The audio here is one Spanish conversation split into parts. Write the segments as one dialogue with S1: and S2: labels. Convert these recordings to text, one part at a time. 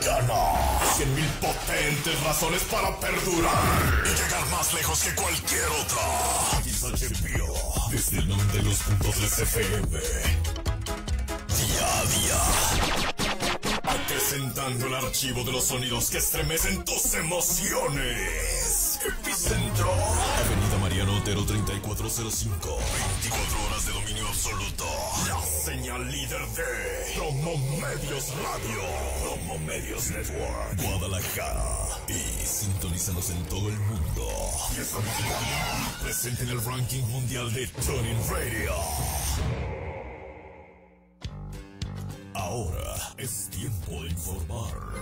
S1: ganas. 100,000 potentes razones para perdurar y llegar más lejos que cualquier otra. XHPO, desde el 92.3 FM. Día a día. Acrecentando el archivo de los sonidos que estremecen tus emociones. Epicentro. Avenida Mariano Otero 3405. 24 horas de dominio absoluto. La señal líder de Promomedios Radio. Promomedios Network. Guadalajara. Y sintonízanos en todo el mundo. Y estamos presente en el ranking mundial de Tuning Radio. Ahora es tiempo de informar.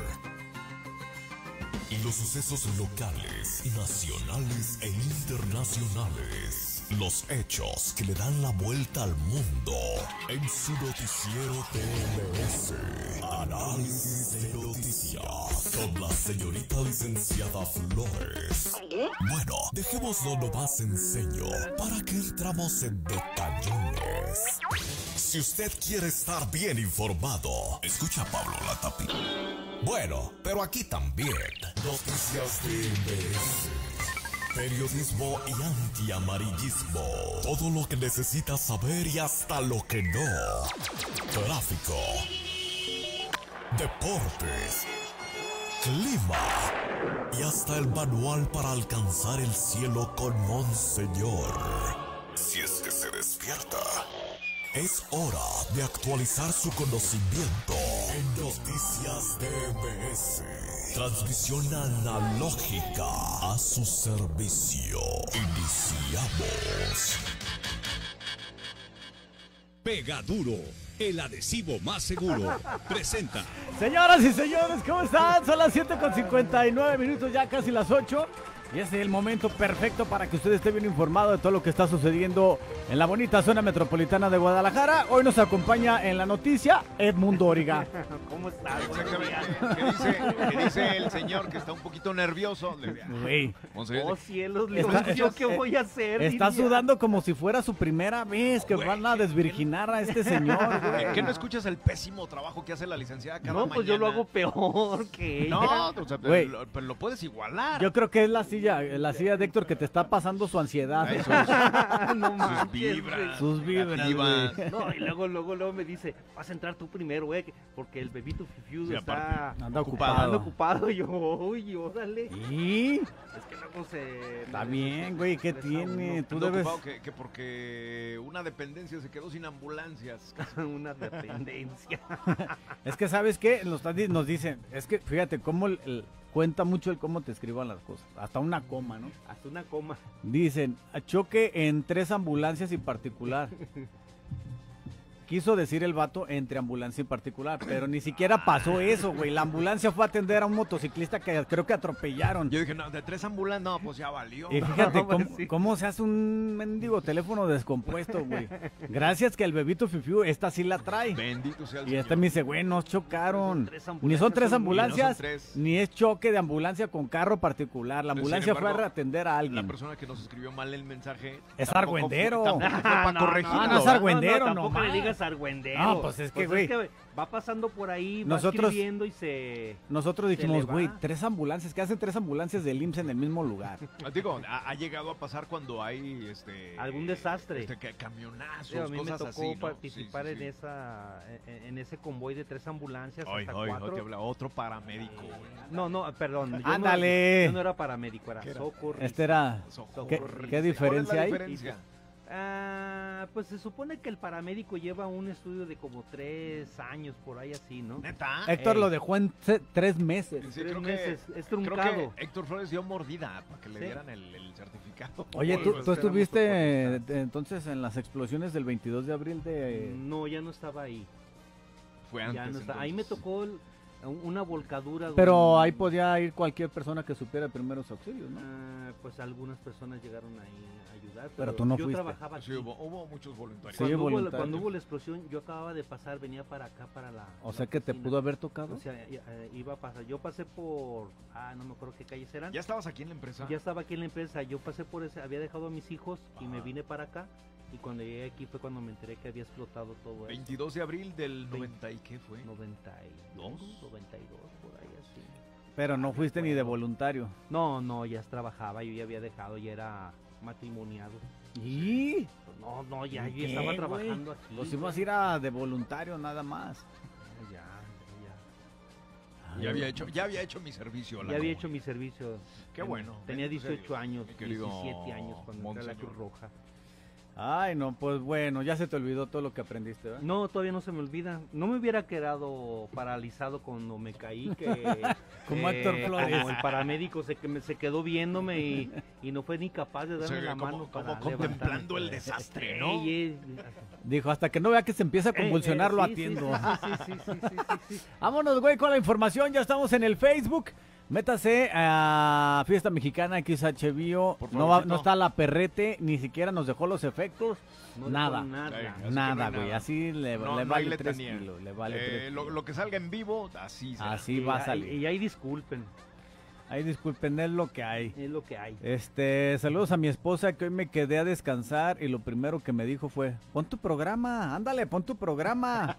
S1: Los sucesos locales, nacionales e internacionales. Los hechos que le dan la vuelta al mundo. En su noticiero TMS. Análisis de noticias. Con la señorita licenciada Flores. Bueno, dejémoslo lo más sencillo. ¿Para que entramos en detallones? Si usted quiere estar bien informado, escucha a Pablo Latapí. Bueno, pero aquí también. Noticias de MBS. Periodismo y antiamarillismo. Todo lo que necesitas saber y hasta lo que no. Tráfico. Deportes. Clima. Y hasta el manual para alcanzar el cielo con Monseñor. Si es que se despierta. Es hora de actualizar su conocimiento en Noticias DBS. Transmisión analógica a su servicio. Iniciamos.
S2: Pega Duro, el adhesivo más seguro, presenta.
S3: Señoras y señores, ¿cómo están? Son las 7:59, ya casi las 8. Y es el momento perfecto para que usted esté bien informado de todo lo que está sucediendo en la bonita zona metropolitana de Guadalajara. Hoy nos acompaña en la noticia Edmundo Origa.
S4: ¿Cómo estás? ¿Qué dice el señor que está un poquito nervioso?
S3: Güey.
S4: Oh
S5: cielos, ¿yo qué voy a hacer?
S3: Está sudando como si fuera su primera vez que van a desvirginar a este señor, güey.
S4: ¿Qué no escuchas el pésimo trabajo que hace la licenciada cada
S5: No, pues
S4: mañana?
S5: yo lo hago peor que ella.
S4: No, o sea, pero lo puedes igualar.
S3: Yo creo que es la silla de Héctor que te está pasando su ansiedad.
S5: No
S4: Sus
S5: manches,
S4: vibras.
S3: Sus vibras,
S4: negativas.
S3: güey.
S5: No, y luego me dice, vas a entrar tú primero, güey, porque el bebito Fifiu
S4: Sí,
S5: está
S3: Anda
S5: anda
S3: ocupado.
S5: ocupado. Y yo, uy, órale.
S3: ¿Y?
S5: Es que luego se...
S3: Está bien, güey, ¿qué tiene? Tú
S4: Ando
S3: debes...
S4: ocupado que porque una dependencia se quedó sin ambulancias.
S5: Una dependencia.
S3: Es que, ¿sabes qué? Nos dicen, es que, fíjate, cómo cuenta mucho el cómo te escriban las cosas. Hasta una coma, ¿no?
S5: Hasta una coma.
S3: Dicen, choque en 3 ambulancias y particular. Quiso decir el vato entre ambulancia y particular, pero ni siquiera pasó eso, güey. La ambulancia fue a atender a un motociclista que creo que atropellaron.
S4: Yo dije, no, de 3 ambulancias, no, pues ya valió.
S3: Y fíjate
S5: Sí.
S3: cómo se hace un mendigo teléfono descompuesto, güey. Gracias que el bebito Fifiu, esta sí la trae.
S4: Bendito sea el
S3: Y
S4: Señor.
S3: este me dice, güey, nos chocaron.
S5: Ni son 3 ambulancias,
S3: Ni son 3 ambulancias,
S4: no son tres.
S3: ni es choque de ambulancia con carro particular. La
S4: Sin
S3: ambulancia
S4: embargo,
S3: fue a atender a
S4: La
S3: alguien.
S4: persona que nos escribió mal el mensaje
S3: Es
S4: tampoco
S3: argüendero.
S4: fue para corregirlo.
S3: no es argüendero,
S5: tampoco
S3: nomás.
S5: le digas argüendero.
S3: No, pues es que, güey.
S5: Va pasando por ahí, va
S3: Nosotros-
S5: escribiendo y se...
S3: Nosotros
S5: Se
S3: dijimos,
S5: le va.
S3: güey, 3 ambulancias, ¿qué hacen 3 ambulancias del IMSS en el mismo lugar?
S4: Digo, ha llegado a pasar cuando hay
S5: Algún desastre.
S4: Camionazos,
S5: Sí, a mí me
S4: cosas
S5: tocó
S4: así, ¿no?
S5: participar
S4: Sí, sí, sí.
S5: en ese convoy de 3 ambulancias,
S4: Ay,
S5: hasta
S4: ay,
S5: 4.
S4: no te habla otro paramédico.
S5: No, perdón. Yo
S3: ¡Ándale!
S5: yo no era paramédico, era socorrista.
S3: Este era...
S4: Socorrista.
S3: ¿Qué diferencia
S4: ¿Cuál es la
S3: hay?
S4: diferencia?
S5: Pues se supone que el paramédico lleva un estudio de como 3 años, por ahí así, ¿no?
S4: ¿Neta?
S3: Héctor
S5: Ey.
S3: lo dejó en 3 meses.
S4: Sí,
S5: 3
S4: creo
S5: meses, es
S4: Creo
S5: truncado.
S4: que Héctor Flores dio mordida para que le
S5: Sí.
S4: dieran el certificado.
S3: Oye,
S5: Sí,
S3: ¿tú
S5: pues,
S3: estuviste
S5: éramos
S3: entonces en las explosiones del 22 de abril de...
S5: No, ya no estaba ahí.
S4: Fue antes.
S5: Ya no está. Ahí me
S4: entonces.
S5: tocó una volcadura.
S3: Pero
S5: donde-
S3: ahí podía ir cualquier persona que supiera primeros auxilios, ¿no?
S5: Pues algunas personas llegaron ahí a ayudar.
S3: Pero tú no
S5: yo
S3: fuiste.
S5: trabajaba aquí.
S4: Sí, hubo muchos voluntarios.
S3: Sí,
S5: Cuando,
S3: voluntario.
S5: cuando hubo la explosión, yo acababa de pasar, venía para acá, para la...
S3: O
S5: la
S3: sea que te
S5: oficina.
S3: pudo haber tocado.
S5: O sea, iba a pasar. Yo pasé por... no me acuerdo qué calles eran.
S4: ¿Ya estabas aquí en la empresa?
S5: Ya estaba aquí en la empresa. Yo pasé por ese, había dejado a mis hijos y me
S4: Ajá.
S5: vine para acá. Y cuando llegué aquí fue cuando me enteré que había explotado todo eso.
S4: 22 de abril del 90 y ¿qué fue?
S5: 92, 92, por ahí así.
S3: Pero no fuiste ni de voluntario.
S5: No, ya trabajaba, yo ya había dejado, ya era matrimoniado.
S3: ¿Y?
S5: No, ya
S3: ¿Qué,
S5: estaba
S3: güey?
S5: trabajando aquí.
S3: Pues ibas a ir a de voluntario nada más.
S5: Ya.
S4: Ya había hecho mi servicio. a la
S5: Ya había
S4: comunidad.
S5: hecho mi servicio.
S4: Qué bueno.
S5: Tenía
S4: bendito sea
S5: 18
S4: Dios,
S5: años,
S4: mi querido
S5: 17 años cuando entré a la Cruz
S4: monseñor.
S5: Roja.
S3: Ay, no, pues bueno, ya se te olvidó todo lo que aprendiste, ¿verdad?
S5: No, todavía no se me olvida. No me hubiera quedado paralizado cuando me caí, que
S3: Como Héctor Flores.
S5: como el paramédico se quedó viéndome y no fue ni capaz de
S4: O
S5: darme
S4: sea,
S5: la
S4: como
S5: mano para
S4: contemplando
S5: levantarme.
S4: el desastre, ¿no?
S3: Dijo, hasta que no vea que se empieza a convulsionar, lo
S5: sí,
S3: atiendo.
S5: Sí.
S3: Vámonos, güey, con la información. Ya estamos en el Facebook. Métase a Fiesta Mexicana XHBio.
S4: Por
S3: No,
S4: favorcito.
S3: no está la perrete, ni siquiera nos dejó los efectos.
S5: No
S3: nada.
S5: dejó nada.
S4: Sí. Así que
S3: Nada,
S4: no hay
S3: güey.
S4: nada.
S3: Así le
S4: No hay
S3: vale 3
S4: letanía.
S3: kilos. Le vale 3
S4: Lo que salga en vivo, así será.
S3: Así va a salir.
S5: Y ahí disculpen,
S3: Ahí disculpen, es lo que hay.
S5: es lo que hay.
S3: Saludos a mi esposa que hoy me quedé a descansar y lo primero que me dijo fue, pon tu programa, ándale, pon tu programa.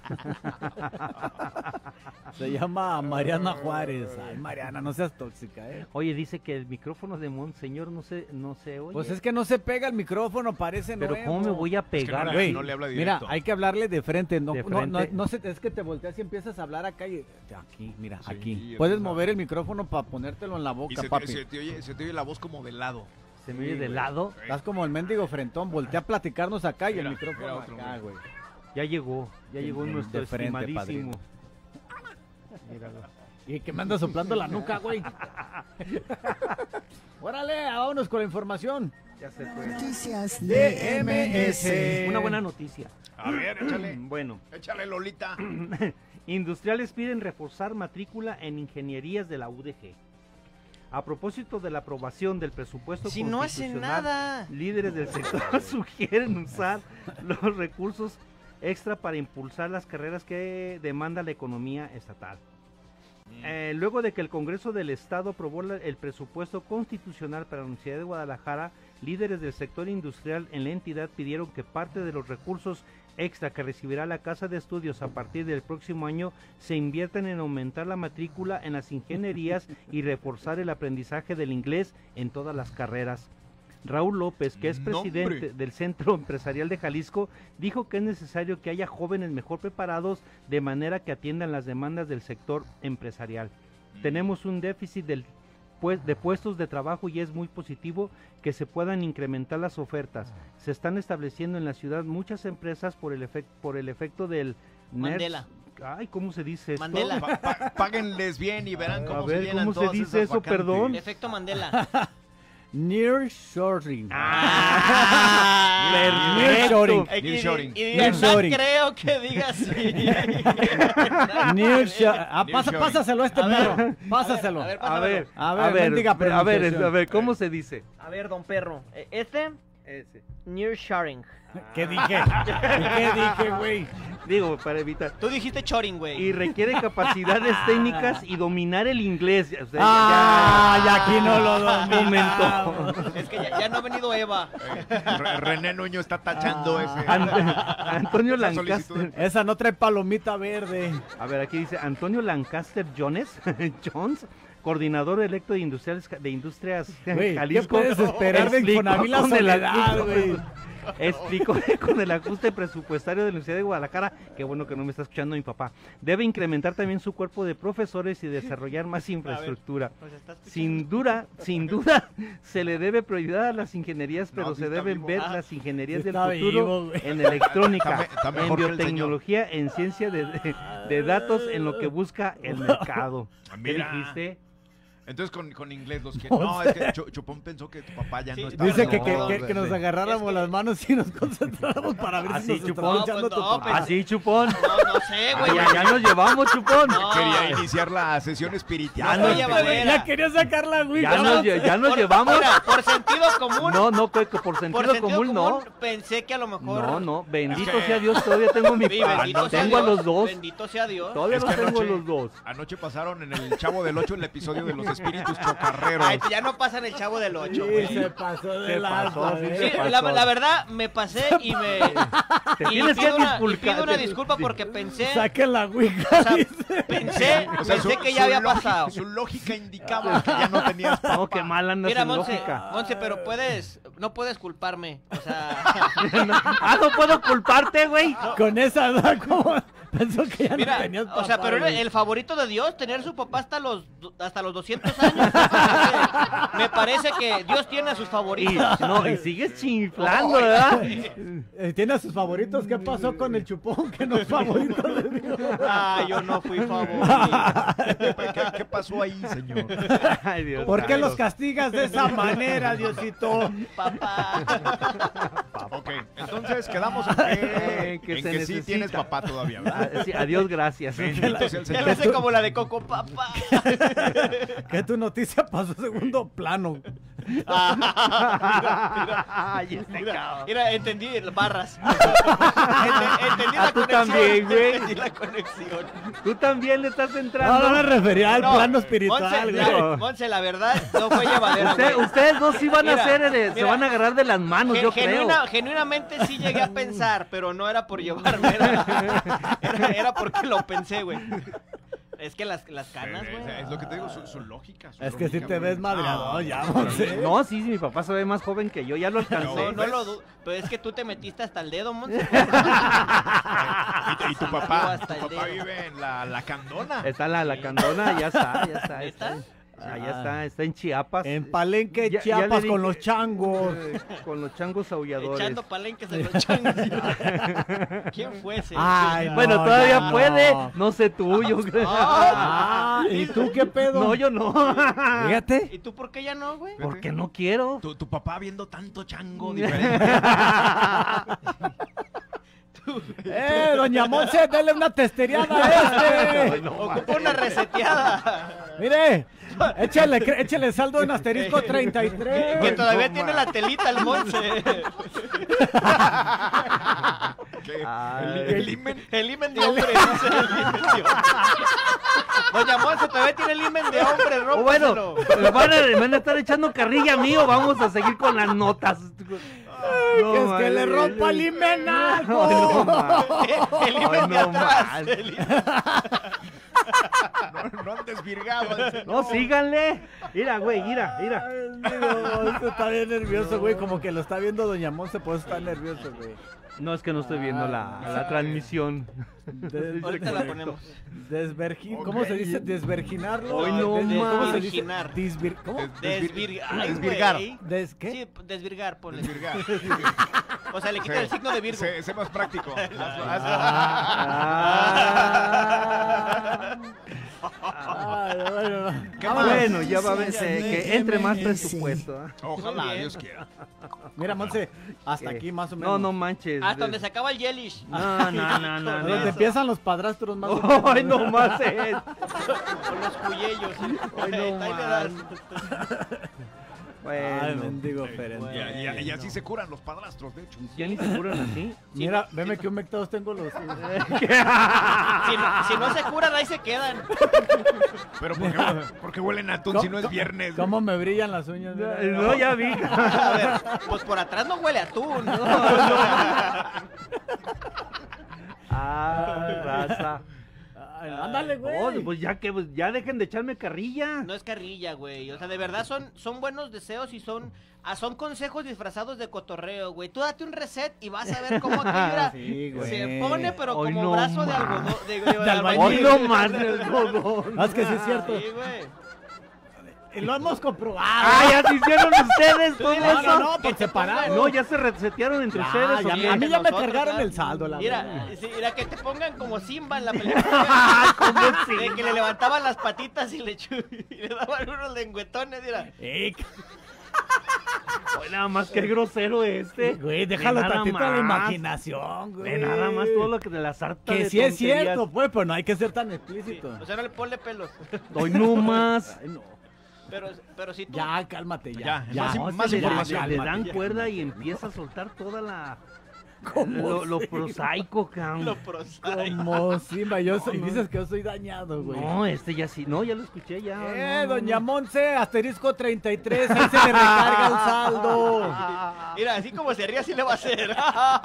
S3: Se llama Mariana Juárez. Ay, Mariana, no seas tóxica,
S5: Oye, dice que el micrófono de Monseñor no se oye.
S3: Pues es que no se pega el micrófono, parece
S5: Pero
S3: nuevo.
S5: ¿cómo me voy a pegar?
S4: no
S3: Güey,
S4: no le habla
S3: mira,
S4: directo.
S3: hay que hablarle de frente, no,
S5: De
S3: no, no,
S5: frente.
S3: no es que te volteas y empiezas a hablar acá y aquí, mira,
S4: Sí,
S3: aquí.
S4: es
S3: Puedes
S4: verdad.
S3: mover el micrófono para ponértelo en la
S4: Y
S3: boca,
S4: se
S3: papi.
S4: te oye la voz como de lado.
S5: Se me oye
S3: Sí,
S5: de
S3: güey.
S5: lado.
S3: Estás como el mendigo frentón, voltea a platicarnos acá y
S4: Mira,
S3: el micrófono
S4: mira otro,
S3: acá,
S4: mira.
S3: güey.
S5: Ya llegó
S3: De
S5: nuestro
S3: frente,
S5: estimadísimo.
S3: padrino. Y que me anda soplando la nuca, güey. Órale, vámonos con la información.
S5: Ya se fue.
S6: Noticias
S3: de MS.
S5: Una buena noticia.
S4: A ver, échale.
S5: Bueno,
S4: Échale, Lolita.
S5: industriales piden reforzar matrícula en ingenierías de la UDG. A propósito de la aprobación del presupuesto
S6: Si no hacen
S5: constitucional,
S6: nada.
S5: líderes del sector sugieren usar los recursos extra para impulsar las carreras que demanda la economía estatal. Luego de que el Congreso del Estado aprobó el presupuesto constitucional para la Universidad de Guadalajara, líderes del sector industrial en la entidad pidieron que parte de los recursos extra que recibirá la Casa de Estudios a partir del próximo año se inviertan en aumentar la matrícula en las ingenierías y reforzar el aprendizaje del inglés en todas las carreras. Raúl López, que es presidente
S4: ¡Nombre!
S5: del Centro Empresarial de Jalisco, dijo que es necesario que haya jóvenes mejor preparados de manera que atiendan las demandas del sector empresarial. Tenemos un déficit de puestos de trabajo y es muy positivo que se puedan incrementar las ofertas. Se están estableciendo en la ciudad muchas empresas por el efecto del
S6: Mandela.
S5: Ay, ¿cómo se dice esto?
S6: Mandela.
S4: Páguenles bien y verán cómo
S5: A ver,
S4: se llenan
S5: ¿cómo se
S4: todas
S5: dice
S4: esas
S5: eso?
S4: vacantes.
S5: Perdón.
S6: Efecto Mandela.
S3: Nearshoring.
S5: Perfecto.
S3: Nearshoring.
S4: Nearshoring.
S6: Y de
S3: Nearshoring.
S6: verdad creo que diga así.
S3: Pásaselo a este
S6: A ver.
S3: perro. Pásaselo.
S6: A ver,
S5: A ver,
S3: A ver, mendiga pronunciación.
S5: ¿cómo se dice?
S7: A ver, don perro, este,
S5: Ese.
S7: nearshoring.
S3: ¿Qué dije? ¿Qué dije, güey?
S5: Digo, para evitar.
S6: Tú dijiste choring, güey.
S5: Y requiere capacidades técnicas y dominar el inglés. O sea,
S3: Ya aquí no lo
S5: Momento.
S6: Es que ya no ha venido Eva.
S4: René Nuño está tachando ese.
S5: Antonio
S4: Esa
S5: Lancaster.
S4: solicitud.
S3: Esa no trae palomita verde.
S5: A ver, aquí dice Antonio Lancaster Jones, coordinador electo de Industrias
S3: Güey, ¿qué
S5: Jalisco.
S3: puedes esperar de
S5: explicó
S3: Infonavit la
S5: con el
S3: soledad,
S5: ajuste-
S3: güey?
S5: Explicó que con el ajuste presupuestario de la Universidad de Guadalajara, qué bueno que no me está escuchando mi papá, debe incrementar también su cuerpo de profesores y desarrollar más infraestructura.
S6: Nos está escuchando.
S5: Sin duda, se le debe prioridad a las ingenierías, pero
S4: No, sí
S5: se
S4: está
S5: deben
S4: vivo.
S5: ver
S6: Ah,
S5: las ingenierías
S3: sí
S5: del
S3: está
S5: futuro
S3: vivo, güey.
S5: en electrónica,
S4: Está
S5: en
S4: mejor que el
S5: biotecnología, en ciencia de datos, en lo que busca el mercado. ¿Qué
S4: Mira.
S5: dijiste?
S4: Entonces con inglés los que...
S3: O
S4: No,
S3: sea-
S4: es que Chupón pensó que tu papá ya
S6: Sí,
S4: no está.
S3: Dice
S6: No,
S3: que nos agarráramos las manos y nos concentráramos para ver
S5: Así,
S3: si nos está
S5: chupón.
S3: escuchando tu
S6: No, pues,
S3: papá.
S5: Así, chupón.
S6: No sé, güey.
S5: Ya nos llevamos, chupón.
S6: No.
S4: Quería iniciar la sesión espiritual.
S6: No,
S5: nos-
S6: oye, Valera.
S3: Ya quería sacar la Wii.
S5: Ya nos llevamos.
S6: Mira, por sentido común.
S5: No, que por sentido común no.
S6: Pensé que a lo mejor.
S5: No, bendito
S4: Es que-
S5: sea Dios, todavía tengo mi
S6: Sí,
S5: papá.
S6: bendito sea
S5: Tengo a
S6: Dios,
S5: los dos.
S6: Bendito sea Dios.
S5: Todavía
S4: Es
S5: los
S4: que
S5: tengo a
S4: anoche-
S5: los dos.
S4: Anoche pasaron en el Chavo del 8 el episodio de los espíritus chocarreros.
S6: Ay, ya no pasa en el Chavo del 8,
S3: Sí,
S6: güey.
S3: se pasó de
S5: Se
S3: lanza,
S5: pasó, sí,
S3: ¿eh?
S6: Sí,
S5: se pasó.
S6: la verdad, me pasé y me...
S5: Te
S6: y
S5: tienes que
S6: pido una
S5: disculpar.
S6: disculpa porque pensé...
S3: Saquen la
S6: O
S3: ouija,
S6: sea,
S3: dice.
S6: pensé que ya había pasado.
S4: Su lógica indicaba que ya no tenías papá.
S5: No, qué mal andas
S6: Mira,
S5: en
S6: Monse,
S5: lógica.
S6: pero no puedes culparme. O sea,
S5: No puedo culparte, güey.
S3: Con esa edad, como pensó que ya no
S6: mira,
S3: tenías papá.
S6: o sea, pero era
S3: güey.
S6: el favorito de Dios, tener su papá hasta los 200 años. Me parece que Dios tiene a sus
S5: Y,
S6: favoritos.
S5: no, y sigues chiflando, ¿verdad?
S3: Tiene a sus favoritos. ¿Qué pasó con el chupón? Que no es favorito de Dios.
S6: Ah, yo no fui favorito.
S4: ¿Qué pasó ahí, señor?
S5: Ay, Dios.
S3: ¿Por qué los castigas de esa manera, Diosito?
S6: Papá.
S4: Ok, entonces quedamos
S5: Que
S4: en
S5: se
S4: que sí
S5: necesita.
S4: tienes papá todavía, ¿verdad?
S5: Sí, adiós, gracias.
S4: Bendito sea el
S6: Ya
S4: Señor.
S6: lo sé como la de Coco, papá.
S3: Que tu noticia pasó a segundo plano.
S5: Ay, este cabrón.
S6: Mira, entendí las barras. Entendí la
S5: tú
S6: conexión.
S5: también, güey.
S6: Entendí la conexión.
S5: Tú también le estás
S3: No,
S5: entrando.
S3: no me refería al
S6: No,
S3: plano espiritual,
S6: Monse,
S3: güey.
S6: Monse, la verdad, no fue llevadera, güey.
S5: Ustedes dos sí van a
S6: Mira,
S5: hacer, se
S6: mira.
S5: van a agarrar de las manos, yo creo.
S6: Genuinamente sí llegué a pensar, pero no era por llevarme, era porque lo pensé, güey. Es que las canas, güey.
S4: Es lo que te digo, su lógica. su
S3: Es que si
S4: lógica,
S3: te
S4: güey.
S3: ves madreado,
S4: Ah,
S3: ya, Monse.
S5: No, sí, mi papá se ve más joven que yo, ya lo alcancé.
S6: No lo dudo. Pero es que tú te metiste hasta el dedo, Monse.
S4: Y tu papá,
S6: Hasta el dedo.
S4: vive en la Candona.
S5: Está la candona, ya está.
S6: ¿Neta?
S5: Ya está en Chiapas.
S3: En Palenque,
S5: Ya- ya
S3: Chiapas,
S5: le
S3: con
S5: dije-
S3: los changos.
S5: Con los changos aulladores.
S6: Echando palenques en los changos. ¿Quién fue ese?
S3: Ay, no,
S5: Bueno, todavía
S3: ya
S5: puede,
S3: no.
S5: no sé tú, yo creo.
S3: Ah, ¿y tú qué pedo?
S5: No, yo no.
S3: Fíjate.
S6: ¿Y tú por qué ya no, güey?
S5: Porque no quiero.
S4: Tu papá viendo tanto chango diferente.
S3: Doña Monse, dele una testereada a este.
S6: Ocupa una reseteada.
S3: Mire, échale saldo en asterisco 33.
S6: Que todavía tiene la telita el Monse.
S5: Ay.
S6: El imen de hombre. Dice el imen de hombre. Doña Monse todavía tiene el imen de hombre,
S5: O bueno,
S6: rómpaselo.
S5: me van a estar echando carrilla a mí o vamos a seguir con las notas. No,
S3: Que es que
S5: madre.
S3: le rompa el himenazo.
S5: No, ma.
S6: El imen de
S5: no,
S6: atrás.
S5: man.
S6: El imen-
S4: No han desvirgado.
S5: No, síganle. Mira, güey, mira.
S3: Monse está bien nervioso, güey. Como que lo está viendo Doña Monse, por eso está nervioso, güey.
S5: No, es que no estoy viendo la transmisión.
S6: Ahorita la ponemos.
S3: ¿Cómo se dice? Desverginarlo.
S5: Hoy no
S3: ¿Cómo
S5: más.
S3: se dice?
S6: Desvirginar.
S3: ¿Cómo?
S4: Desvirgar.
S6: Sí, desvirgar, ponle.
S4: Desvirgar.
S6: O sea, le quita el signo de Virgo.
S4: Sé más práctico.
S5: Bueno, ya va a ver que entre más presupuesto. ¿eh?
S4: Ojalá, Dios quiera.
S3: Mira, Monse, hasta
S5: ¿Qué?
S3: aquí más o menos.
S5: No manches.
S6: Hasta donde se acaba el Yelish.
S5: No.
S3: Donde empiezan los padrastros más o menos.
S5: Ay, no más es.
S6: Con los cuyellos.
S5: Ay, no
S6: Ahí le das.
S3: Ay,
S5: Bueno,
S3: mendigo Ferenc.
S4: Y así se curan los padrastros, de hecho.
S5: ya ni se curan así.
S3: Mira, veme que humectados tengo los.
S6: Si no se curan, ahí se quedan.
S4: Pero ¿por qué huelen a atún si no es viernes?
S3: ¿Cómo me brillan las uñas? Mira.
S5: No, ya vi.
S6: A ver, pues por atrás no huele a atún.
S5: Raza.
S3: Ay, ándale, güey.
S5: Oh, pues ya dejen de echarme carrilla.
S6: No es carrilla, güey. O sea, de verdad son buenos deseos y son consejos disfrazados de cotorreo, güey. Tú date un reset y vas a ver cómo aquí, mira,
S3: Sí, güey.
S6: se pone, pero
S5: Hoy
S6: como
S5: no
S6: brazo de
S5: más.
S6: algodón.
S3: De albañil.
S5: Hoy no más el algodón.
S3: Ah, es que sí es cierto.
S6: Sí, güey.
S3: Y lo hemos comprobado.
S5: Ah, ya se hicieron ustedes todo
S3: No,
S5: eso.
S3: no, por separado.
S5: No, ya se resetearon entre ustedes. ¿o
S3: Ya,
S5: qué?
S3: a mí ya me
S6: Nosotros,
S3: cargaron
S6: ya.
S3: el saldo, la
S6: Mira,
S3: verdad.
S6: sí, mira, que te pongan como Simba en la película.
S5: ¿Cómo
S6: De
S5: Simba?
S6: que le levantaban las patitas y le daban unos lengüetones, mira.
S5: Oye, nada más que grosero este.
S3: Güey, déjalo
S5: Ve nada
S3: tantito a la
S5: más.
S3: imaginación, güey.
S5: Ve nada más todo lo que de la sarta
S3: Que
S5: de
S3: sí es
S5: tonterías.
S3: cierto, pues, pero no hay que ser tan explícito.
S6: O sea, no le ponle pelos.
S5: Hoy no más.
S3: Ay, no.
S6: Pero si tú...
S3: Ya, cálmate, ya.
S4: Ya,
S3: ya.
S4: más
S5: No,
S4: más
S5: le
S4: información.
S5: le dan cuerda y empieza a soltar toda Lo prosaico, cabrón.
S6: Lo prosaico.
S3: Como Simba, y dices que yo soy dañado, güey.
S5: No, ya sí. No, ya lo escuché, ya. no,
S3: Doña Monse, asterisco 33, ahí se le recarga el saldo.
S6: Mira, así como se ríe, así le va a hacer.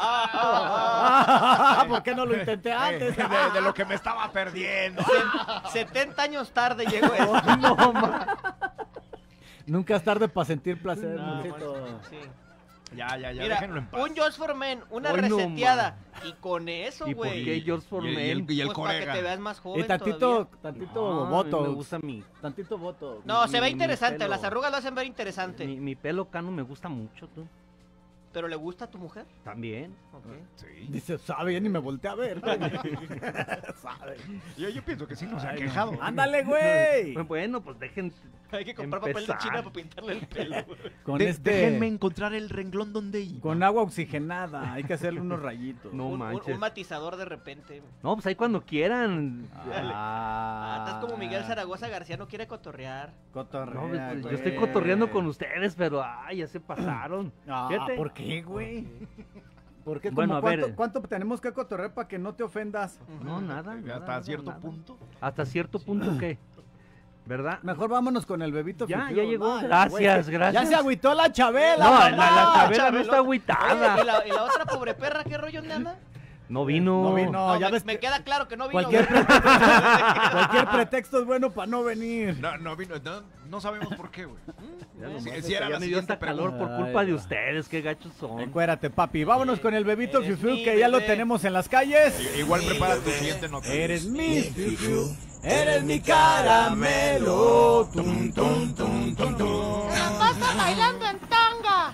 S3: ¿Por qué no lo intenté antes?
S4: De lo que me estaba perdiendo.
S6: 70 años tarde llegó eso.
S3: No, nunca es tarde para sentir placer,
S6: No,
S3: Monchito.
S6: sí.
S4: Ya,
S6: Mira,
S4: déjenlo en paz.
S6: un Just for Men, una
S5: Hoy no,
S6: reseteada. Y con eso,
S5: ¿Y por
S6: güey.
S5: qué George
S4: Y
S5: Foreman?
S4: el
S6: Pues para que
S4: corega.
S6: te veas más joven
S3: Y tantito
S6: todavía.
S3: voto.
S5: Me gusta mi
S3: Tantito voto.
S6: No, se ve
S5: mi
S6: interesante.
S5: pelo.
S6: Las arrugas lo hacen ver interesante.
S5: mi pelo cano me gusta mucho, tú.
S6: ¿Pero le gusta a tu mujer?
S5: También.
S6: Ok.
S4: Sí.
S3: Dice, sabe, ya ni me volteé a ver. Sabe.
S4: Yo pienso que sí nos ha
S3: Ay,
S4: quejado.
S3: no. Ándale, güey.
S5: Bueno, pues dejen.
S6: Hay que comprar papel de
S5: Empezar.
S6: China para pintarle el pelo.
S3: Con
S4: Déjenme encontrar el renglón donde iba.
S3: con agua oxigenada. Hay que hacerle unos rayitos.
S5: No manches.
S6: Un matizador de repente.
S5: No, pues ahí cuando quieran.
S6: Estás como Miguel Zaragoza García, no quiere cotorrear.
S3: Cotorrea,
S5: No, pues,
S3: güey.
S5: yo estoy cotorreando con ustedes, pero ya se pasaron. Fíjate.
S3: ¿Por qué, güey? ¿Por qué?
S5: Bueno,
S3: ¿Cómo
S5: a ver.
S3: ¿Cuánto tenemos que cotorrear para que no te ofendas?
S5: No, nada.
S4: Hasta
S5: nada,
S4: cierto
S5: nada.
S4: punto.
S5: Hasta cierto punto, ¿qué? ¿Verdad?
S3: Mejor vámonos con el bebito.
S5: Ya,
S3: Fifiu.
S5: ya llegó.
S3: No,
S5: Gracias,
S3: güey,
S5: gracias.
S3: Ya se agüitó la Chabela.
S5: No,
S3: mamá.
S5: la Chabela no
S6: Chabelota.
S5: está agüitada.
S6: Oye, ¿y la otra pobre perra qué rollo dónde anda?
S5: No vino.
S3: No vino.
S6: No,
S3: ya
S6: me,
S3: ves
S6: me
S3: que
S6: queda claro que no vino.
S3: cualquier
S6: güey.
S3: cualquier pretexto es bueno para no venir.
S4: No vino, no sabemos por qué, güey.
S5: Si era me dio hasta calor por culpa de ustedes, qué gachos son.
S3: Encuérate, papi. Vámonos con el bebito
S6: Eres
S3: Fifiu,
S6: mi
S3: que ya lo
S6: bebé.
S3: tenemos en las calles.
S4: Igual prepara tu siguiente nota.
S3: Eres mi Fifiu, eres mi caramelo. Tum, tum, tum, tum, tum.
S8: ¡La pasa bailando en tanga!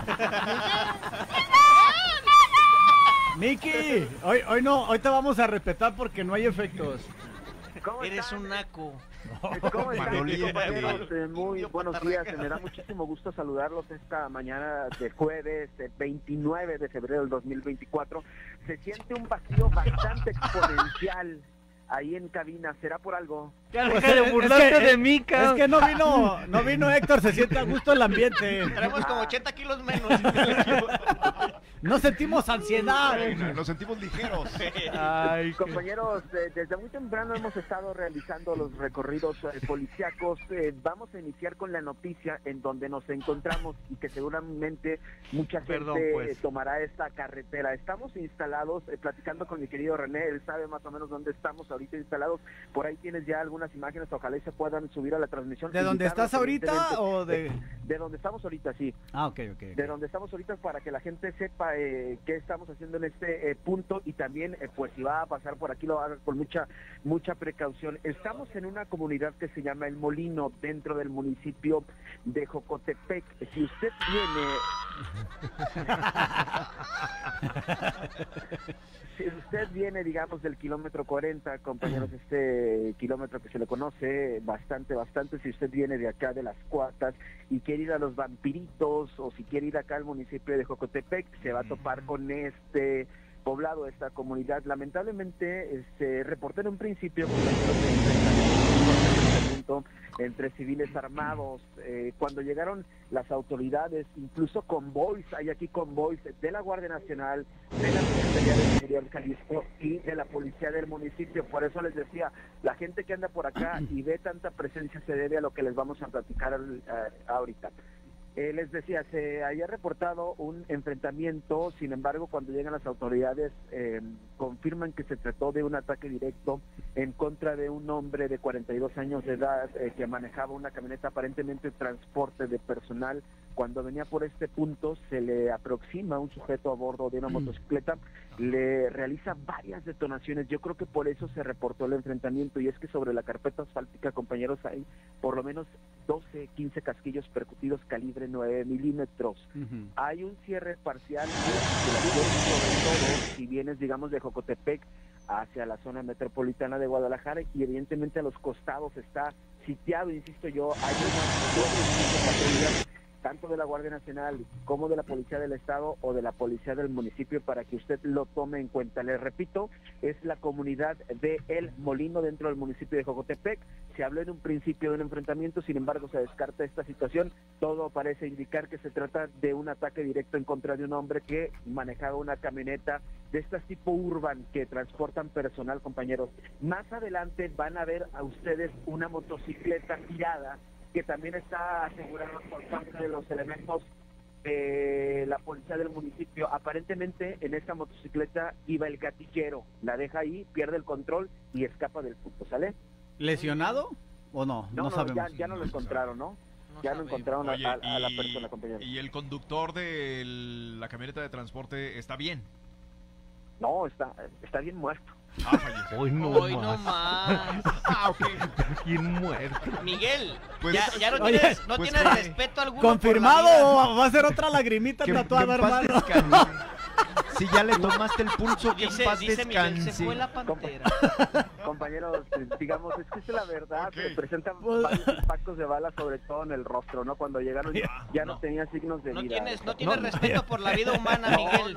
S3: Miki, hoy te vamos a respetar porque no hay efectos.
S9: ¿Cómo
S6: Eres
S9: están?
S6: un naco.
S9: ¿Cómo están,
S4: Manolín,
S9: compañeros? Muy
S6: Indio
S9: buenos días. Me da muchísimo gusto saludarlos esta mañana de jueves 29 de febrero del 2024. Se siente un vacío bastante exponencial ahí en cabina. ¿Será por algo?
S5: Ya
S3: Pues,
S5: deja de
S3: es
S5: burlarte
S3: que-
S5: de mí,
S3: Es
S5: cabrón.
S3: que no vino Héctor, se siente a gusto el ambiente.
S6: Traemos como 80 kilos menos.
S3: No sentimos ansiedad.
S4: Nos sentimos ligeros.
S5: Ay,
S9: Compañeros, desde muy temprano hemos estado realizando los recorridos policíacos. Vamos a iniciar con la noticia en donde nos encontramos y que seguramente mucha gente
S5: Perdón, pues.
S9: tomará esta carretera. Estamos instalados, platicando con mi querido René, él sabe más o menos dónde estamos ahorita instalados. Por ahí tienes ya algunas imágenes, ojalá y se puedan subir a la transmisión.
S3: ¿De dónde
S9: Invitarlos,
S3: estás ahorita
S9: evidentemente,
S3: o de...?
S9: De donde estamos ahorita, sí.
S3: Ah, ok.
S9: De donde estamos ahorita para que la gente sepa qué estamos haciendo en este punto y también pues si va a pasar por aquí lo haga con mucha precaución. Estamos en una comunidad que se llama El Molino dentro del municipio de Jocotepec. Si usted viene digamos del kilómetro 40, compañeros, este kilómetro que se le conoce bastante, si usted viene de acá de Las Cuartas y quiere ir a Los Vampiritos o si quiere ir acá al municipio de Jocotepec, se va a topar con este poblado, esta comunidad. Lamentablemente se reportó en un principio entre civiles armados. Cuando llegaron las autoridades, incluso convoys, hay aquí convoys de la Guardia Nacional, de la Secretaría de Seguridad del Jalisco y de la Policía del municipio. Por eso les decía, la gente que anda por acá y ve tanta presencia se debe a lo que les vamos a platicar ahorita. Les decía, se había reportado un enfrentamiento, sin embargo, cuando llegan las autoridades, confirman que se trató de un ataque directo en contra de un hombre de 42 años de edad que manejaba una camioneta, aparentemente transporte de personal. Cuando venía por este punto, se le aproxima un sujeto a bordo de una motocicleta, le realiza varias detonaciones. Yo creo que por eso se reportó el enfrentamiento, y es que sobre la carpeta asfáltica, compañeros, hay por lo menos 12, 15 casquillos percutidos calibre 9 milímetros. Hay un cierre parcial de la circulación, sobre todo si vienes, digamos, de Jocotepec hacia la zona metropolitana de Guadalajara, y evidentemente a los costados está sitiado, insisto yo, hay unas 2 patrullas tanto de la Guardia Nacional como de la Policía del Estado o de la Policía del municipio, para que usted lo tome en cuenta. Les repito, es la comunidad de El Molino dentro del municipio de Jocotepec. Se habló en un principio de un enfrentamiento, sin embargo se descarta esta situación. Todo parece indicar que se trata de un ataque directo en contra de un hombre que manejaba una camioneta de estas tipo urban que transportan personal, compañeros. Más adelante van a ver a ustedes una motocicleta tirada que también está asegurado por parte de los elementos de la policía del municipio. Aparentemente en esta motocicleta iba el gatillero, la deja ahí, pierde el control y escapa del punto, ¿sale?
S3: ¿Lesionado o no? No sabemos.
S9: Ya no lo encontraron, ¿no? Ya no encontraron
S10: Oye,
S9: a la persona, compañero.
S10: ¿Y el conductor de la camioneta de transporte está bien?
S9: No, está bien muerto.
S10: Falleció.
S5: Hoy no
S6: más.
S10: Ok.
S5: ¿Quién muerto?
S6: Miguel,
S10: Pues,
S6: ya no
S3: oye,
S6: tienes,
S10: pues,
S6: tienes respeto alguno.
S3: ¿Confirmado
S6: por la vida.
S3: o va a ser otra lagrimita tatuada, hermano?
S4: Si ya le tomaste el pulso, que en paz
S6: Dice Miguel, se
S4: descanse.
S6: fue la pantera.
S9: Compañeros, digamos, es que es la verdad,
S10: Ok.
S9: presentan varios impactos de bala, sobre todo en el rostro, ¿no? Cuando llegaron ya no tenía signos de
S6: No
S9: vida.
S6: tienes respeto por la vida humana, Miguel.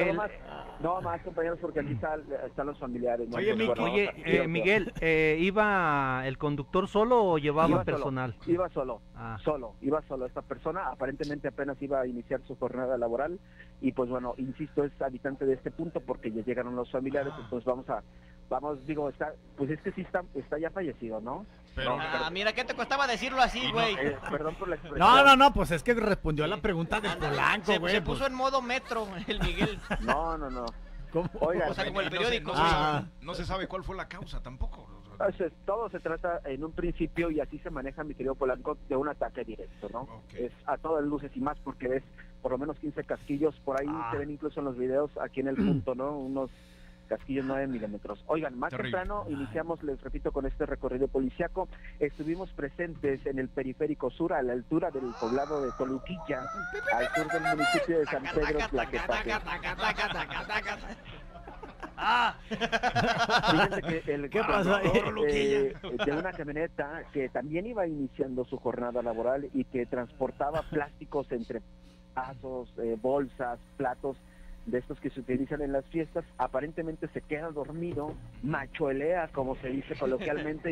S9: No más, compañeros, porque aquí están los familiares. ¿no?
S3: Oye,
S9: Pues, bueno,
S5: Oye, Miguel, ¿iba el conductor solo o llevaba
S9: Iba
S5: personal?
S9: Iba solo,
S5: Ah.
S9: iba solo esta persona, aparentemente apenas iba a iniciar su jornada laboral y pues bueno, insisto, es habitante de este punto porque ya llegaron los familiares, entonces pues es que sí está ya fallecido, ¿no?
S10: Pero,
S6: Mira, ¿qué te costaba decirlo así, güey?
S9: Perdón por la expresión.
S3: No, pues es que respondió a la pregunta de Polanco,
S6: Se
S3: güey.
S6: puso en modo metro el Miguel.
S9: No.
S3: ¿Cómo?
S9: Oigan,
S6: O sea, como el
S10: no se-
S6: periódico.
S10: no se sabe cuál fue la causa tampoco.
S9: todo se trata en un principio, y así se maneja, mi querido Polanco, de un ataque directo, ¿no?
S10: Ok.
S9: Es a todas luces y más porque ves por lo menos 15 casquillos, por ahí se ven incluso en los videos aquí en el punto, ¿no? Unos casquillos 9 milímetros. Oigan, más
S10: Terrible.
S9: temprano iniciamos, les repito, con este recorrido policiaco. Estuvimos presentes en el periférico sur, a la altura del poblado de Toluquilla, al sur del municipio de San Pedro Tlaquepaque. Fíjense que el
S3: ¿Qué pasó ahí?
S9: conductor, de una camioneta que también iba iniciando su jornada laboral y que transportaba plásticos entre vasos, bolsas, platos de estos que se utilizan en las fiestas, aparentemente se queda dormido, machuelea, como se dice coloquialmente, y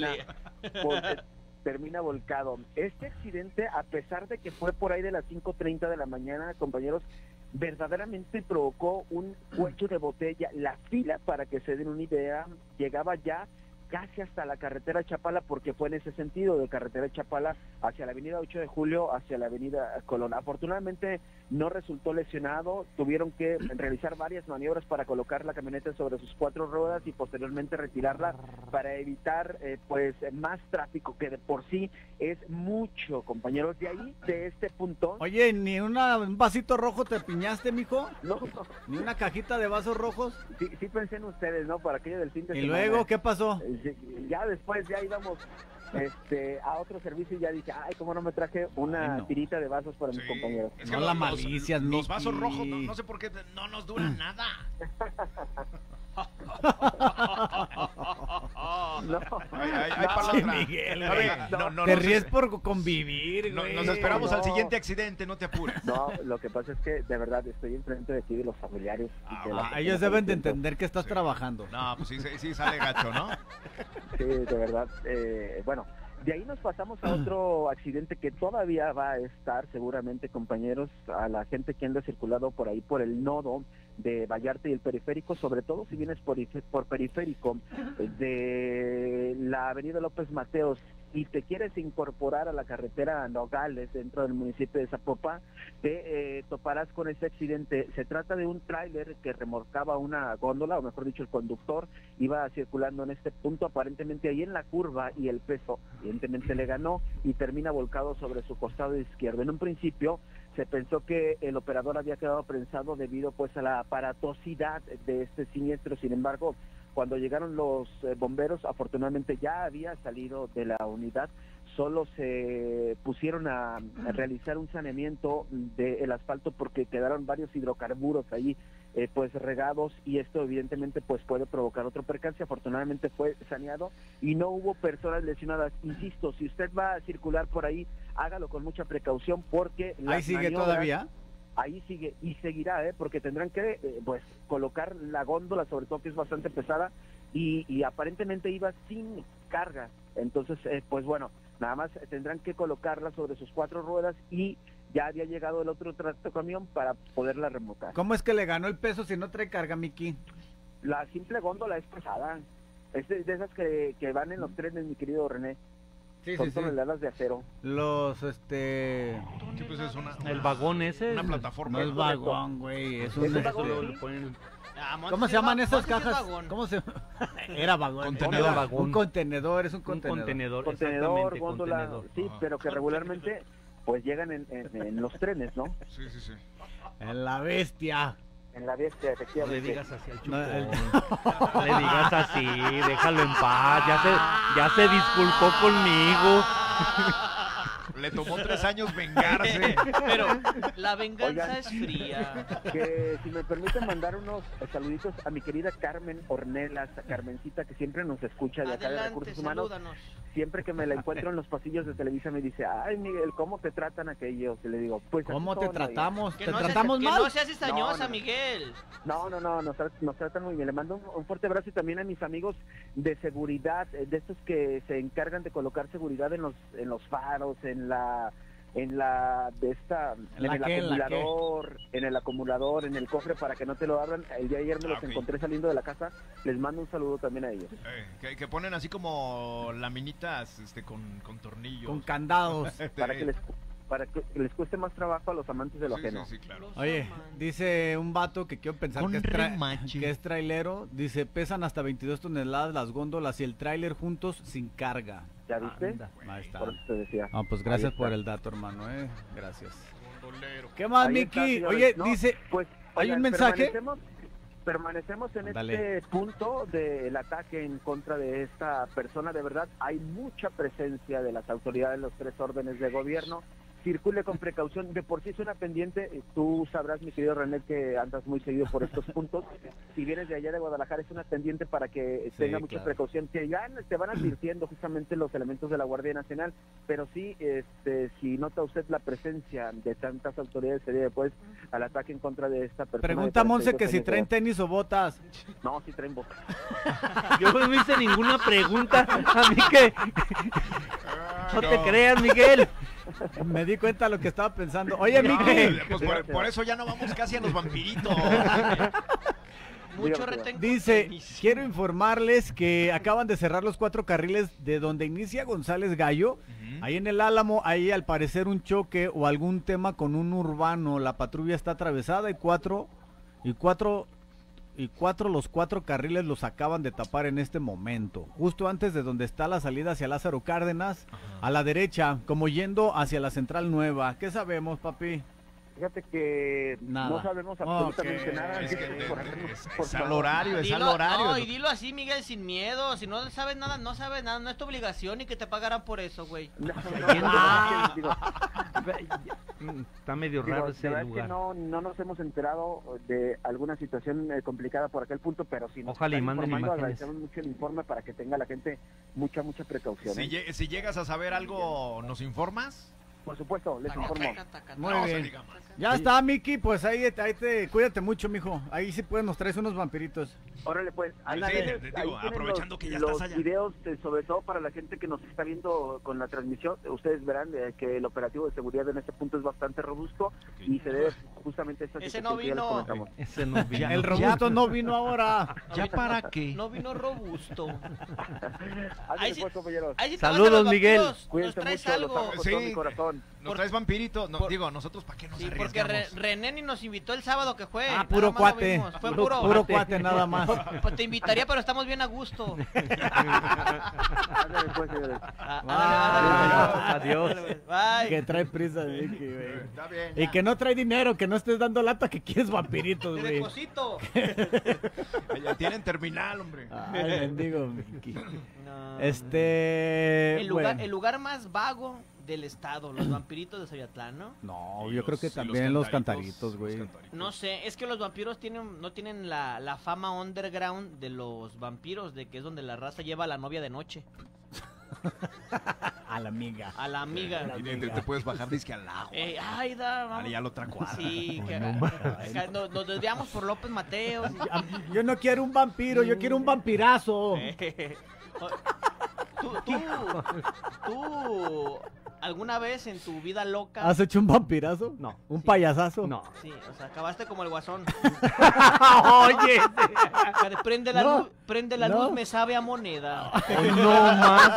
S9: termina volcado. Este accidente, a pesar de que fue por ahí de las 5:30 de la mañana, compañeros, verdaderamente provocó un cuello de botella. La fila, para que se den una idea, llegaba ya casi hasta la carretera Chapala, porque fue en ese sentido, de carretera Chapala hacia la avenida 8 de Julio, hacia la avenida Colón. Afortunadamente no resultó lesionado, tuvieron que realizar varias maniobras para colocar la camioneta sobre sus 4 ruedas y posteriormente retirarla para evitar pues más tráfico, que de por sí es mucho, compañeros. De ahí, de este punto...
S3: Oye, ¿ni un vasito rojo te piñaste, mijo?
S9: No,
S3: ¿Ni una cajita de vasos rojos?
S9: sí pensé en ustedes, ¿no? Para aquello del fin de
S3: ¿Y
S9: semana.
S3: luego qué pasó?
S9: Ya después ya íbamos a otro servicio y ya dije, ay, cómo no me traje una tirita de vasos para mis compañeros.
S10: Es
S3: No la malicias,
S10: los vasos
S3: Miki.
S10: rojos, no sé por qué, no nos duran nada.
S9: No,
S10: Hay para la
S3: Sí,
S10: otra.
S3: Miguel,
S10: A ver,
S3: güey. Te ríes por convivir,
S10: No,
S3: güey.
S10: nos esperamos
S9: no.
S10: al siguiente accidente, no te apures.
S9: no, lo que pasa es que de verdad estoy enfrente de ti, de los familiares. y de la persona
S3: Ellos deben de
S9: fallecida.
S3: entender que estás trabajando.
S10: No, pues sí sale gacho, ¿no?
S9: Sí, de verdad. Bueno, de ahí nos pasamos a otro accidente que todavía va a estar, seguramente, compañeros, a la gente que anda circulado por ahí, por el nodo de Vallarta y el periférico, sobre todo si vienes por periférico de la avenida López Mateos y te quieres incorporar a la carretera Nogales dentro del municipio de Zapopan, te toparás con ese accidente. Se trata de un tráiler que remolcaba una góndola, o mejor dicho, el conductor iba circulando en este punto, aparentemente ahí en la curva, y el peso evidentemente le ganó y termina volcado sobre su costado izquierdo. En un principio se pensó que el operador había quedado prensado debido pues a la aparatosidad de este siniestro. Sin embargo, cuando llegaron los bomberos, afortunadamente ya había salido de la unidad, solo se pusieron a realizar un saneamiento del asfalto porque quedaron varios hidrocarburos ahí pues regados, y esto evidentemente pues puede provocar otro percance. Afortunadamente fue saneado y no hubo personas lesionadas. Insisto, si usted va a circular por ahí hágalo con mucha precaución porque
S3: Ahí
S9: las
S3: sigue
S9: maniobras-
S3: todavía.
S9: Ahí sigue y seguirá, porque tendrán que pues colocar la góndola, sobre todo que es bastante pesada y aparentemente iba sin carga. Entonces, pues bueno, nada más tendrán que colocarla sobre sus 4 ruedas y ya había llegado el otro tractocamión para poderla remolcar.
S3: ¿Cómo es que le ganó el peso si no trae carga, Miki?
S9: La simple góndola es pesada. Es de esas que van en los trenes, mi querido René.
S3: Sí,
S9: Son
S3: sí, sí.
S9: toneladas de acero.
S3: Los,
S10: Sí, pues es
S5: El vagón ese.
S10: una plataforma.
S3: No es vagón, güey, es un...
S9: Es un vagón,
S3: este,
S9: sí.
S5: Lo ponen-
S6: Ah, Montes
S3: ¿Cómo se
S6: es
S3: llaman
S6: va-
S3: esas
S6: Montes es
S3: cajas?
S6: vagón.
S3: ¿Cómo se...? Era vagón.
S10: Contenedor.
S3: Era
S5: Vagón.
S3: Un contenedor, es un
S5: Un
S3: contenedor.
S5: contenedor.
S9: Contenedor,
S5: exactamente,
S9: góndola,
S5: contenedor.
S9: sí,
S10: Ajá.
S9: pero que regularmente pues llegan en los trenes, ¿no?
S10: Sí, sí, sí.
S3: En la bestia.
S9: En la bestia,
S5: No le
S9: efectivamente.
S5: digas así al
S3: No,
S5: chupón. No le digas así, déjalo en paz. Ya se disculpó conmigo.
S10: Le tomó 3 años vengarse.
S6: Pero la venganza
S9: Oigan.
S6: es fría.
S9: Que si me permiten mandar unos saluditos a mi querida Carmen Ornelas, a Carmencita, que siempre nos escucha de acá de
S6: Adelante,
S9: Recursos Humanos.
S6: salúdanos.
S9: Siempre que me la encuentro en los pasillos de Televisa me dice, ay Miguel, ¿cómo te tratan aquellos? Y le digo, pues así
S3: ¿Cómo te
S9: son, oiga".
S3: tratamos?
S6: Que
S3: ¿Te
S6: no seas-
S3: tratamos
S6: que
S3: mal?
S6: no seas cizañosa,
S9: No, no.
S6: Miguel.
S9: No, nos tratan muy bien. Le mando un fuerte abrazo y también a mis amigos de seguridad, de estos que se encargan de colocar seguridad en los faros, en el acumulador, en el cofre para que no te lo abran. El día de ayer me los
S10: Ok.
S9: encontré saliendo de la casa. Les mando un saludo también a ellos.
S10: Que ponen así como laminitas con tornillos.
S3: Con candados.
S9: Para que les cueste más trabajo a los amantes de lo
S10: Sí,
S9: ajeno.
S10: sí, sí, claro.
S3: Oye, dice un vato que quiero pensar
S6: Con
S3: que
S6: remache.
S3: que es trailero. Dice, pesan hasta 22 toneladas las góndolas y el tráiler juntos sin carga.
S9: ¿Ya viste?
S3: Anda, ahí está.
S9: Por eso te decía.
S3: Ah, pues
S9: Ahí
S3: gracias
S9: está.
S3: por el dato, hermano, Gracias.
S10: Gondolero.
S3: ¿Qué más,
S9: Ahí está,
S3: Miki?
S9: señores.
S3: Oye,
S9: No,
S3: dice,
S9: pues,
S3: ¿hay
S9: oigan,
S3: un mensaje?
S9: Permanecemos en
S3: Dale.
S9: este punto del ataque en contra de esta persona. De verdad, hay mucha presencia de las autoridades, los 3 órdenes de gobierno. Circule con precaución. De por sí es una pendiente. Tú sabrás, mi querido René, que andas muy seguido por estos puntos. Si vienes de allá de Guadalajara, es una pendiente para que
S3: Sí,
S9: tenga mucha
S3: claro.
S9: precaución. Que ya te van advirtiendo justamente los elementos de la Guardia Nacional. Pero sí, si nota usted la presencia de tantas autoridades, sería después al ataque en contra de esta persona.
S3: Pregunta a
S9: de
S3: Monse
S9: 42
S3: que si
S9: años de
S3: traen
S9: edad.
S3: tenis o botas.
S9: No, sí traen boca.
S5: Yo no hice ninguna pregunta. A mí que. No te creas, Miguel.
S3: Me di cuenta de lo que estaba pensando. Oye,
S10: No,
S3: Miki,
S10: pues por eso ya no vamos casi a los vampiritos.
S6: Mucho
S9: Dígame,
S6: retén con
S3: dice,
S6: tenis.
S3: quiero informarles que acaban de cerrar los 4 carriles de donde inicia González Gallo. Ahí en el Álamo, ahí al parecer un choque o algún tema con un urbano. La patrulla está atravesada y los 4 carriles los acaban de tapar en este momento. Justo antes de donde está la salida hacia Lázaro Cárdenas, a la derecha, como yendo hacia la Central Nueva. ¿Qué sabemos, papi?
S9: Fíjate que
S3: Nada.
S9: no sabemos absolutamente
S3: Ok.
S9: nada.
S10: Es que
S9: Por
S10: es al
S9: favor.
S10: horario, es al
S6: Dilo,
S10: horario.
S6: no, y dilo así, Miguel, sin miedo. Si no sabes nada, no sabes nada. No es tu obligación y que te pagarán por eso, güey.
S9: No,
S5: Entiendo.
S9: digo,
S5: Está medio
S9: digo,
S5: raro
S9: de
S5: ese
S9: verdad que
S5: lugar.
S9: no nos hemos enterado de alguna situación complicada por aquel punto, pero si nos
S5: Ojalá y
S9: están
S5: manden
S9: informando,
S5: imágenes.
S9: agradecemos mucho el informe para que tenga la gente mucha precaución.
S10: Si llegas a saber algo, ¿nos informas?
S9: Por supuesto, les informo.
S3: Muy
S10: No se
S3: bien.
S10: diga más.
S3: Ya está, Miki, pues ahí te cuídate mucho, mijo. Ahí sí puedes nos traes unos vampiritos.
S9: Órale, pues, ahí
S10: Sí,
S9: tienes-
S10: digo,
S9: ahí tienen
S10: aprovechando que ya
S9: los
S10: estás allá.
S9: videos, sobre todo para la gente que nos está viendo con la transmisión, ustedes verán que el operativo de seguridad en este punto es bastante robusto y se debe justamente a esta
S6: Ese
S9: situación
S6: no
S9: que ya les
S6: vino.
S9: comentamos.
S5: Ese no vino.
S3: El robusto no vino ahora.
S10: ¿Ya para qué?
S6: No vino robusto.
S9: Ándale,
S6: sí-
S9: pues, compañeros.
S6: Ahí sí te
S5: Saludos,
S6: vas a los
S5: Miguel.
S6: vampiros, Nos
S9: Cuídense
S6: traes
S9: mucho, los
S6: algo.
S9: amo con
S10: Sí.
S9: todo mi corazón.
S10: ¿Nos traes vampirito? No,
S6: por-
S10: digo, nosotros para qué nos
S6: Sí, porque
S10: arriesgamos.
S6: René ni nos invitó el sábado que fue.
S3: Ah,
S6: nada
S3: puro
S6: más lo
S3: cuate.
S6: vimos. Fue
S5: Puro
S6: puro.
S3: Cuate nada más.
S6: Pues te invitaría, pero estamos bien a gusto.
S9: Ándale, pues, señores.
S5: Adiós.
S6: Bye.
S3: Que trae prisa, Miki, güey.
S10: Está bien.
S3: Y que no trae dinero, que no estés dando lata que quieres vampiritos,
S6: Te
S3: güey.
S6: deposito.
S10: Ya tienen terminal, hombre.
S3: Ay, bendigo, Miki.
S6: No.
S3: Bueno.
S6: El lugar más vago del estado, los vampiritos de Zayatlán, ¿no?
S3: No,
S10: Y
S3: yo creo
S10: los-
S3: que
S10: y
S3: también los cantaritos, güey.
S6: No sé, es que los vampiros no tienen la fama underground de los vampiros, de que es donde la raza lleva a la novia de noche.
S3: A la amiga.
S6: A la amiga.
S10: Y te puedes bajar disque al lago.
S6: Ay, vamos.
S10: Allá a la otra cuadra.
S6: Sí, nos desviamos por López Mateos.
S3: Yo no quiero un vampiro, yo quiero un vampirazo.
S6: ¿Tú alguna vez en tu vida loca?
S3: ¿Has hecho un vampirazo?
S5: No.
S3: ¿Un payasazo?
S5: No.
S6: Sí, o sea, acabaste como el Guasón.
S5: Oye.
S6: Prende la luz, me sabe a moneda.
S5: No más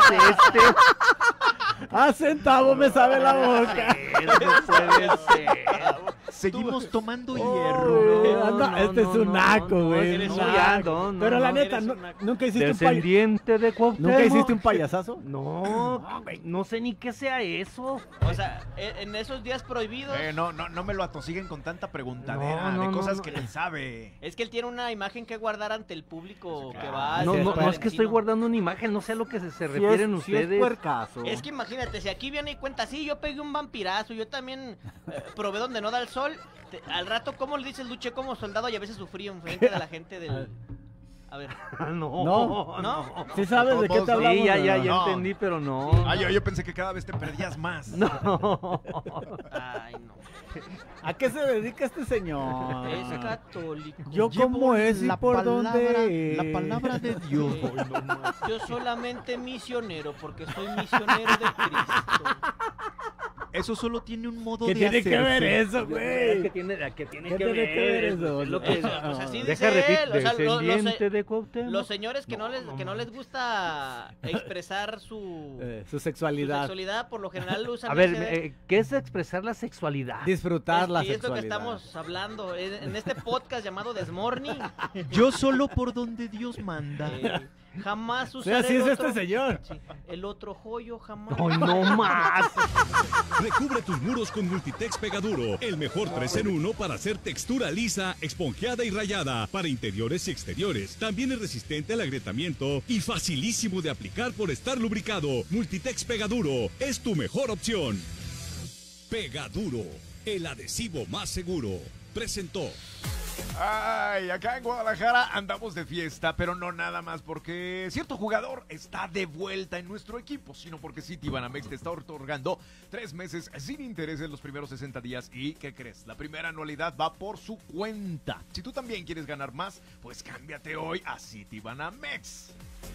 S3: A centavo me sabe la boca.
S5: No puede ser.
S10: Seguimos tomando hierro.
S3: Este es un naco, güey.
S6: eres
S3: un
S6: un
S3: naco. Pero la neta,
S6: eres un naco.
S3: ¿nunca hiciste un
S5: Descendiente de Cuauhtémoc.
S3: ¿Nunca hiciste un payasazo?
S5: No sé ni qué sea eso.
S6: O sea, en esos días prohibidos.
S10: No me lo atosiguen con tanta preguntadera de cosas que ni sabe.
S6: Es que él tiene una imagen que guardar ante el público que va.
S5: No es que estoy guardando una imagen, no sé a lo que se refieren ustedes.
S6: Es que imagínate, si aquí viene y cuenta, sí, yo pegué un vampirazo, yo también probé donde no da el sol. Al rato, ¿cómo le dices luché como soldado y a veces sufrí enfrente de la gente del... A ver.
S3: No. ¿Sí sabes de qué te hablamos?
S5: Sí, ya entendí, pero no.
S10: Yo pensé que cada vez te perdías más.
S5: No.
S6: Ay, no.
S3: ¿A qué se dedica este señor?
S6: Es católico.
S3: ¿Yo cómo es y por dónde?
S10: La palabra de Dios.
S6: Yo solamente misionero, porque soy misionero de Cristo.
S10: Eso solo tiene un modo
S3: ¿Qué
S10: de
S3: tiene que ver
S10: hacerse.
S3: eso, güey?
S5: ¿Qué tiene
S3: ¿Qué
S5: que
S3: tiene que ver eso?
S5: Lo que
S6: O sea, sí
S5: deja
S6: dice
S5: repetir,
S6: él, o sea,
S5: descendiente de Cuauhtémoc.
S6: los señores que no les gusta expresar su
S3: sexualidad.
S6: por lo general usan
S5: A ver, ¿qué es expresar la sexualidad?
S3: Disfrutar la
S6: y es lo que
S3: sexualidad.
S6: estamos hablando en este podcast llamado Desmorning.
S10: Yo solo por donde Dios manda.
S6: Jamás
S3: Sí,
S6: usaré
S3: así es
S6: el
S3: este
S6: otro,
S3: señor.
S6: sí, el otro joyo jamás.
S5: ¡Ay, no más!
S2: Recubre tus muros con Multitex Pegaduro, el mejor 3 en 1 para hacer textura lisa, esponjeada y rayada para interiores y exteriores. También es resistente al agrietamiento y facilísimo de aplicar por estar lubricado. Multitex Pegaduro es tu mejor opción. Pegaduro, el adhesivo más seguro. Presentó.
S10: Ay, acá en Guadalajara andamos de fiesta, pero no nada más porque cierto jugador está de vuelta en nuestro equipo, sino porque Citibanamex te está otorgando 3 meses sin intereses los primeros 60 días. ¿Y qué crees? La primera anualidad va por su cuenta. Si tú también quieres ganar más, pues cámbiate hoy a Citibanamex.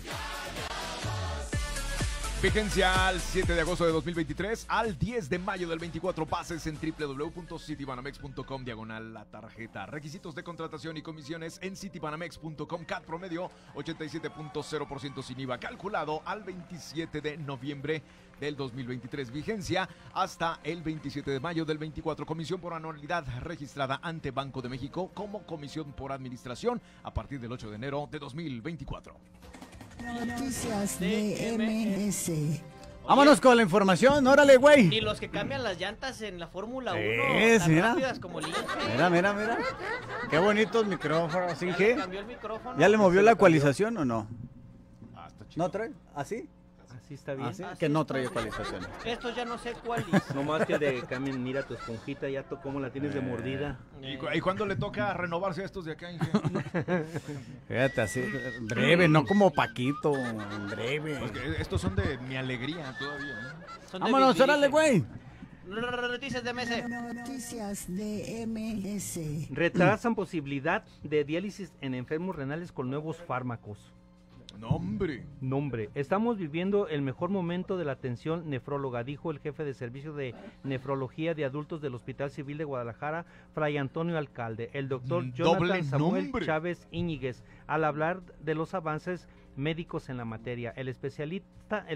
S10: Vigencia al 7 de agosto de 2023 al 10 de mayo del 24. Bases en www.citibanamex.com/la tarjeta. Requisitos de contratación y comisiones en citibanamex.com. CAT promedio 87.0% sin IVA. Calculado al 27 de noviembre del 2023. Vigencia hasta el 27 de mayo del 24. Comisión por anualidad registrada ante Banco de México como comisión por administración a partir del 8 de enero de 2024.
S11: Noticias de MS.
S3: Vámonos con la información, órale, güey.
S6: Y los que cambian las llantas en la Fórmula 1, tan
S3: mira.
S6: rápidas como Link.
S3: Mira. Qué bonitos micrófonos, ¿sí? ¿Qué?
S6: Cambió el micrófono.
S3: ¿Ya le movió la ecualización o no? ¿No trae? ¿Así?
S5: Así está bien.
S3: ¿Así? Que no trae ecualización.
S6: Estos ya no sé cuál es.
S5: No más que de cambien, mira tu esponjita, ya cómo la tienes de mordida.
S10: ¿Y cuándo le toca renovarse a estos de acá, Inge?
S3: Fíjate, así, breve, no como Paquito, breve.
S10: Pues que estos son de mi alegría todavía, ¿no?
S3: Vámonos, órale, güey.
S6: Noticias de MS.
S11: Noticias de MS.
S5: Retrasan posibilidad de diálisis en enfermos renales con nuevos fármacos. Nombre. Estamos viviendo el mejor momento de la atención nefróloga, dijo el jefe de servicio de nefrología de adultos del Hospital Civil de Guadalajara, Fray Antonio Alcalde, el doctor Jonathan Samuel Chávez Íñiguez, al hablar de los avances médicos en la materia. El especialista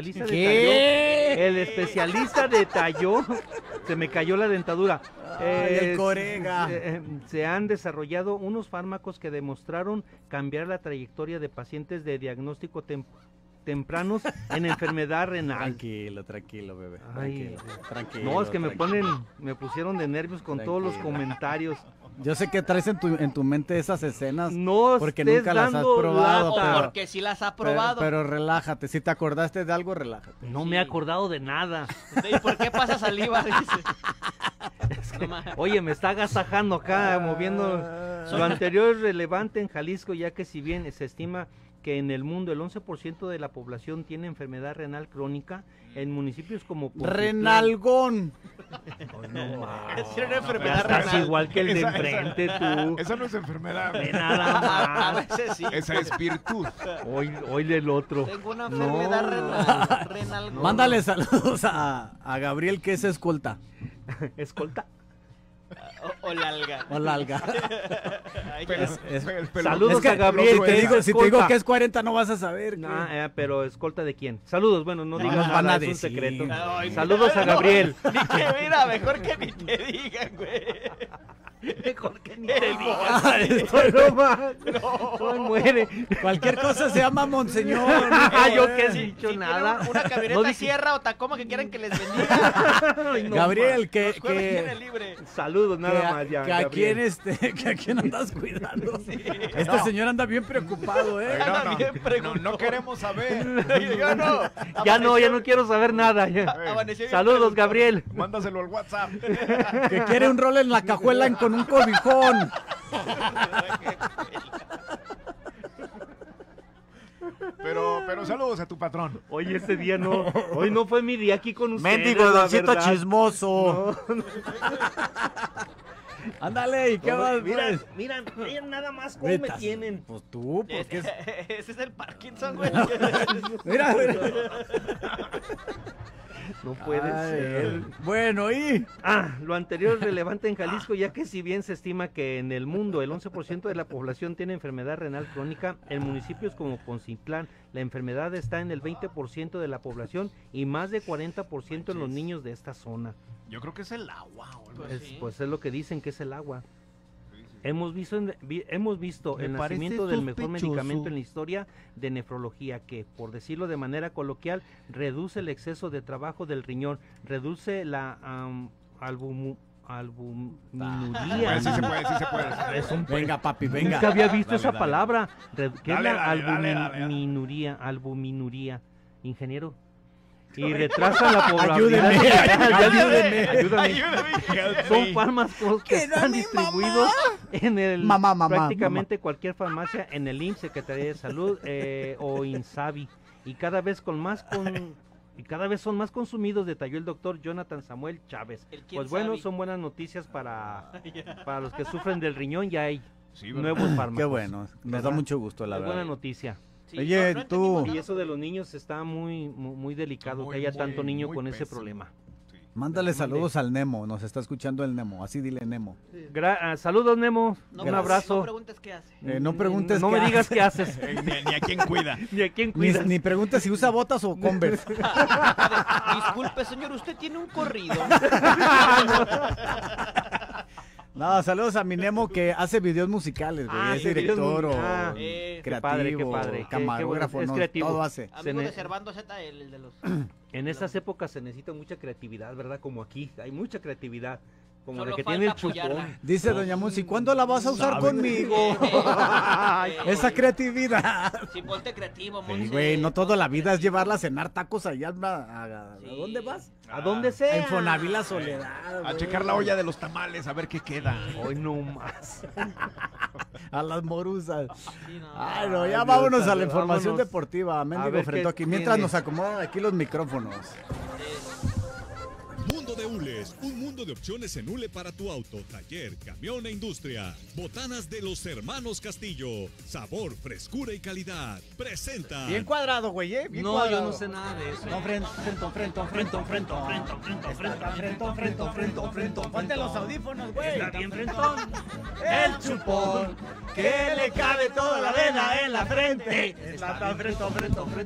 S5: detalló, se me cayó la dentadura.
S3: El corega.
S5: Se han desarrollado unos fármacos que demostraron cambiar la trayectoria de pacientes de diagnóstico tempranos en enfermedad renal.
S3: Tranquilo, bebé.
S5: Tranquilo. No, es que me pusieron de nervios con todos los comentarios.
S3: Yo sé que traes en tu mente esas escenas porque
S5: estés
S3: nunca las has
S5: dando
S3: probado.
S6: O porque sí las ha probado.
S3: Pero relájate, si te acordaste de algo, relájate.
S5: No me he acordado de nada.
S6: ¿Y por qué pasa saliva? Dice.
S5: Oye, me está agasajando acá, moviendo. Lo anterior es relevante en Jalisco, ya que si bien se estima que en el mundo el 11% de la población tiene enfermedad renal crónica, en municipios como
S3: Renalgón.
S6: Es una enfermedad
S5: Estás
S6: renal.
S5: igual que el de enfrente, tú.
S10: Esa no es enfermedad.
S5: Ve nada
S6: A
S5: más.
S6: veces sí.
S10: Esa es virtud.
S5: Hoy del otro.
S6: Tengo una enfermedad renal.
S3: Mándale saludos a Gabriel, que es escolta.
S5: Escolta.
S6: O lalga.
S3: O lalga.
S6: Ay,
S10: Pero-
S3: Es-
S10: pero-
S5: Saludos
S3: Es que
S5: a Gabriel.
S3: si te digo que es 40 no vas a saber. ¿qué?
S5: Pero escolta de quién. Saludos, bueno, no
S3: No
S5: digas
S3: nos van
S5: nada,
S3: a
S5: es un
S3: decir.
S5: secreto.
S6: Ay,
S5: Saludos a Gabriel.
S6: Ni que mira, mejor que ni te digan, güey.
S5: Mejor que ni
S6: te
S5: No más. No muere.
S3: Cualquier cosa se llama monseñor.
S5: Yo que he dicho
S6: Si
S5: nada.
S6: tienen una camioneta
S5: No dije-
S6: Sierra o Tacoma que quieran que les bendiga.
S5: Ay, no
S3: Gabriel,
S5: más.
S3: que,
S6: Los jueves tiene
S3: que,
S6: libre.
S5: Saludos, nada
S3: que,
S5: más ya.
S3: que a
S5: Gabriel.
S3: que a quién andas cuidando. Este señor anda bien preocupado, ¿eh?
S6: Anda bien preguntón.
S10: No queremos saber.
S6: Yo no.
S5: Ya no quiero saber nada. Ya.
S6: Amaneció bien
S5: Saludos,
S6: preguntón.
S5: Gabriel.
S10: Mándaselo al WhatsApp.
S3: Que quiere un rol en la cajuela con un cobijón.
S10: Pero saludos a tu patrón.
S5: Hoy ese día no. Hoy no fue mi día aquí con ustedes.
S3: Mendigo
S5: la
S3: doncito
S5: verdad.
S3: chismoso.
S5: No.
S3: Ándale, ¿y qué más?
S5: Miren,
S3: pues?
S5: miren nada más cómo
S3: Vete,
S5: me tienen.
S3: Pues tú, porque es...
S6: Ese es el Parkinson, güey.
S3: Mira, mira.
S5: No puede
S3: Ay,
S5: ser.
S3: Bueno, y...
S5: Lo anterior es relevante en Jalisco, ya que si bien se estima que en el mundo el 11% de la población tiene enfermedad renal crónica, en municipios como Poncitlán la enfermedad está en el 20% de la población y más de 40% en los niños de esta zona.
S10: Yo creo que es el agua. O algo así.
S5: Pues es lo que dicen que es el agua. Hemos visto
S3: Me
S5: el
S3: parece
S5: nacimiento del mejor
S3: sospechoso.
S5: medicamento en la historia de nefrología que, por decirlo de manera coloquial, reduce el exceso de trabajo del riñón, reduce la albuminuría.
S10: Sí se puede.
S5: Es un-
S3: Venga, papi, venga.
S5: Nunca había visto
S10: Dale,
S5: esa
S10: dale.
S5: palabra. ¿Qué
S10: Dale,
S5: es la
S10: dale.
S5: albuminuría? Ingeniero. Y retrasa la población.
S3: Ayúdeme.
S5: Son fármacos que están distribuidos en el prácticamente cualquier farmacia, en el IMSS, Secretaría de Salud o INSABI, y cada vez son más consumidos, detalló el doctor Jonathan Samuel Chávez. Pues bueno, son buenas noticias para los que sufren del riñón, ya hay nuevos fármacos.
S3: Qué bueno, nos da mucho gusto, la
S5: Es
S3: verdad.
S5: buena noticia.
S6: Sí,
S3: Oye,
S6: no
S3: tú...
S6: entendimos
S5: Y eso de los niños está muy delicado, que haya tanto niño con ese problema.
S3: Mándale saludos al Nemo, nos está escuchando el Nemo, así dile Nemo.
S5: Saludos, Nemo.
S6: No,
S5: Un abrazo.
S6: No preguntes qué hace.
S3: No preguntes
S5: No
S3: qué
S5: me digas
S3: hace.
S5: qué haces.
S10: Ni a quién cuida.
S5: Ni a quién
S3: Ni,
S5: cuidas.
S3: ni preguntes si usa botas o Converse.
S6: Disculpe, señor, usted tiene un corrido.
S3: No, saludos a mi Nemo que hace videos musicales, güey. Es
S5: sí, videos
S3: director o
S6: qué
S3: creativo,
S5: qué padre.
S3: camarógrafo,
S5: Es
S3: no,
S5: creativo.
S3: todo hace.
S6: Amigo de Servando Z, el de los...
S5: En estas épocas se necesita mucha creatividad, ¿verdad? Como aquí, hay mucha creatividad. Como
S6: Solo
S5: de que
S6: falta
S5: tiene el chupón.
S6: apoyarla.
S3: Dice Doña Monsi, ¿cuándo la vas a usar
S10: ¿Sabe?
S3: conmigo? Esa creatividad.
S6: Sí, ponte creativo,
S3: Sí,
S6: Monse.
S3: güey, no toda la vida es llevarla a cenar tacos allá. ¿A
S6: Sí.
S3: dónde vas?
S5: ¿A dónde sea?
S3: A Infonavit La Soledad.
S10: A
S3: güey.
S10: checar la olla de los tamales, a ver qué queda.
S5: Hoy no más.
S3: A las morusas.
S6: Sí, no.
S3: Ay, no, ya
S5: Dios
S3: vámonos a
S5: santo,
S3: la información
S5: vámonos.
S3: deportiva.
S5: A
S3: Mendigo
S5: ver qué
S3: Frentoqui. Mientras
S5: tiene.
S3: nos acomodan aquí los micrófonos.
S2: Mundo de Hules, un mundo de opciones en hule para tu auto, taller, camión e industria. Botanas de los hermanos Castillo, sabor, frescura y calidad. Presenta.
S3: Bien cuadrado, güey, ¿eh? Bien
S5: No,
S3: cuadrado.
S5: yo no sé nada de eso.
S3: Frentón. Ponte los audífonos, güey.
S5: Está bien frentón.
S3: El chupón, que le cabe toda la vena en la frente. Está tan frentón.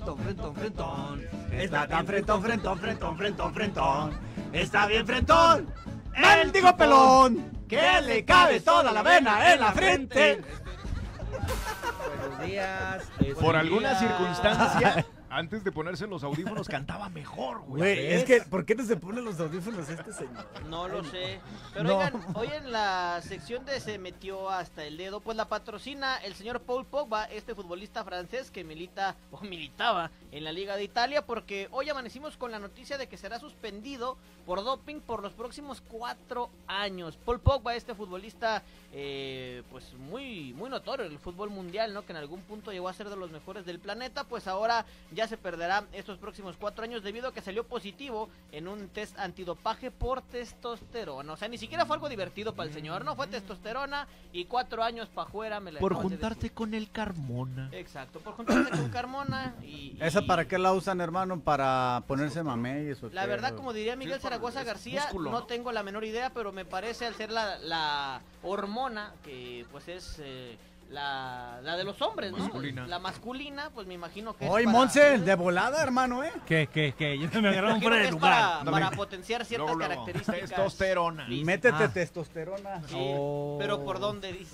S3: Está tan frentón. Está bien frentón. Mendigo pelón, que le cabe toda la vena en la frente.
S5: Buenos días.
S10: Por alguna circunstancia, antes de ponerse los audífonos cantaba mejor, güey.
S3: Güey, es que, ¿por qué no se pone los audífonos este señor?
S6: No lo sé. Pero
S3: No.
S6: oigan, hoy en la sección de Se metió hasta el dedo, pues la patrocina el señor Paul Pogba, este futbolista francés que militaba en la Liga de Italia, porque hoy amanecimos con la noticia de que será suspendido por doping por los próximos 4 años. Paul Pogba, este futbolista pues muy notorio en el fútbol mundial, ¿no? Que en algún punto llegó a ser de los mejores del planeta, pues ahora ya se perderá estos próximos 4 años debido a que salió positivo en un test antidopaje por testosterona. O sea, ni siquiera fue algo divertido para el señor, no fue testosterona y 4 años para afuera.
S10: Por juntarte con el Carmona.
S6: Exacto, por juntarte con Carmona y...
S3: ¿Esa para qué la usan, hermano? ¿Para ponerse mameyes o
S6: La
S3: qué?
S6: verdad, como diría Miguel Zaragoza García,
S10: músculo,
S6: no
S10: ¿no?
S6: tengo la menor idea, pero me parece al ser la hormona que pues es la de los hombres, ¿no?
S10: Masculina.
S6: La masculina, pues me imagino que
S3: Oye,
S6: es para...
S3: Monse, de volada, hermano, ¿eh?
S5: ¿Qué? Yo me agarraron
S6: Imagino
S5: fuera
S6: que
S5: de
S6: es
S5: lugar.
S6: para potenciar ciertas
S10: Luego,
S6: características.
S10: testosterona.
S6: físicas.
S3: Métete testosterona.
S6: Sí,
S5: Oh.
S6: pero ¿por dónde dice?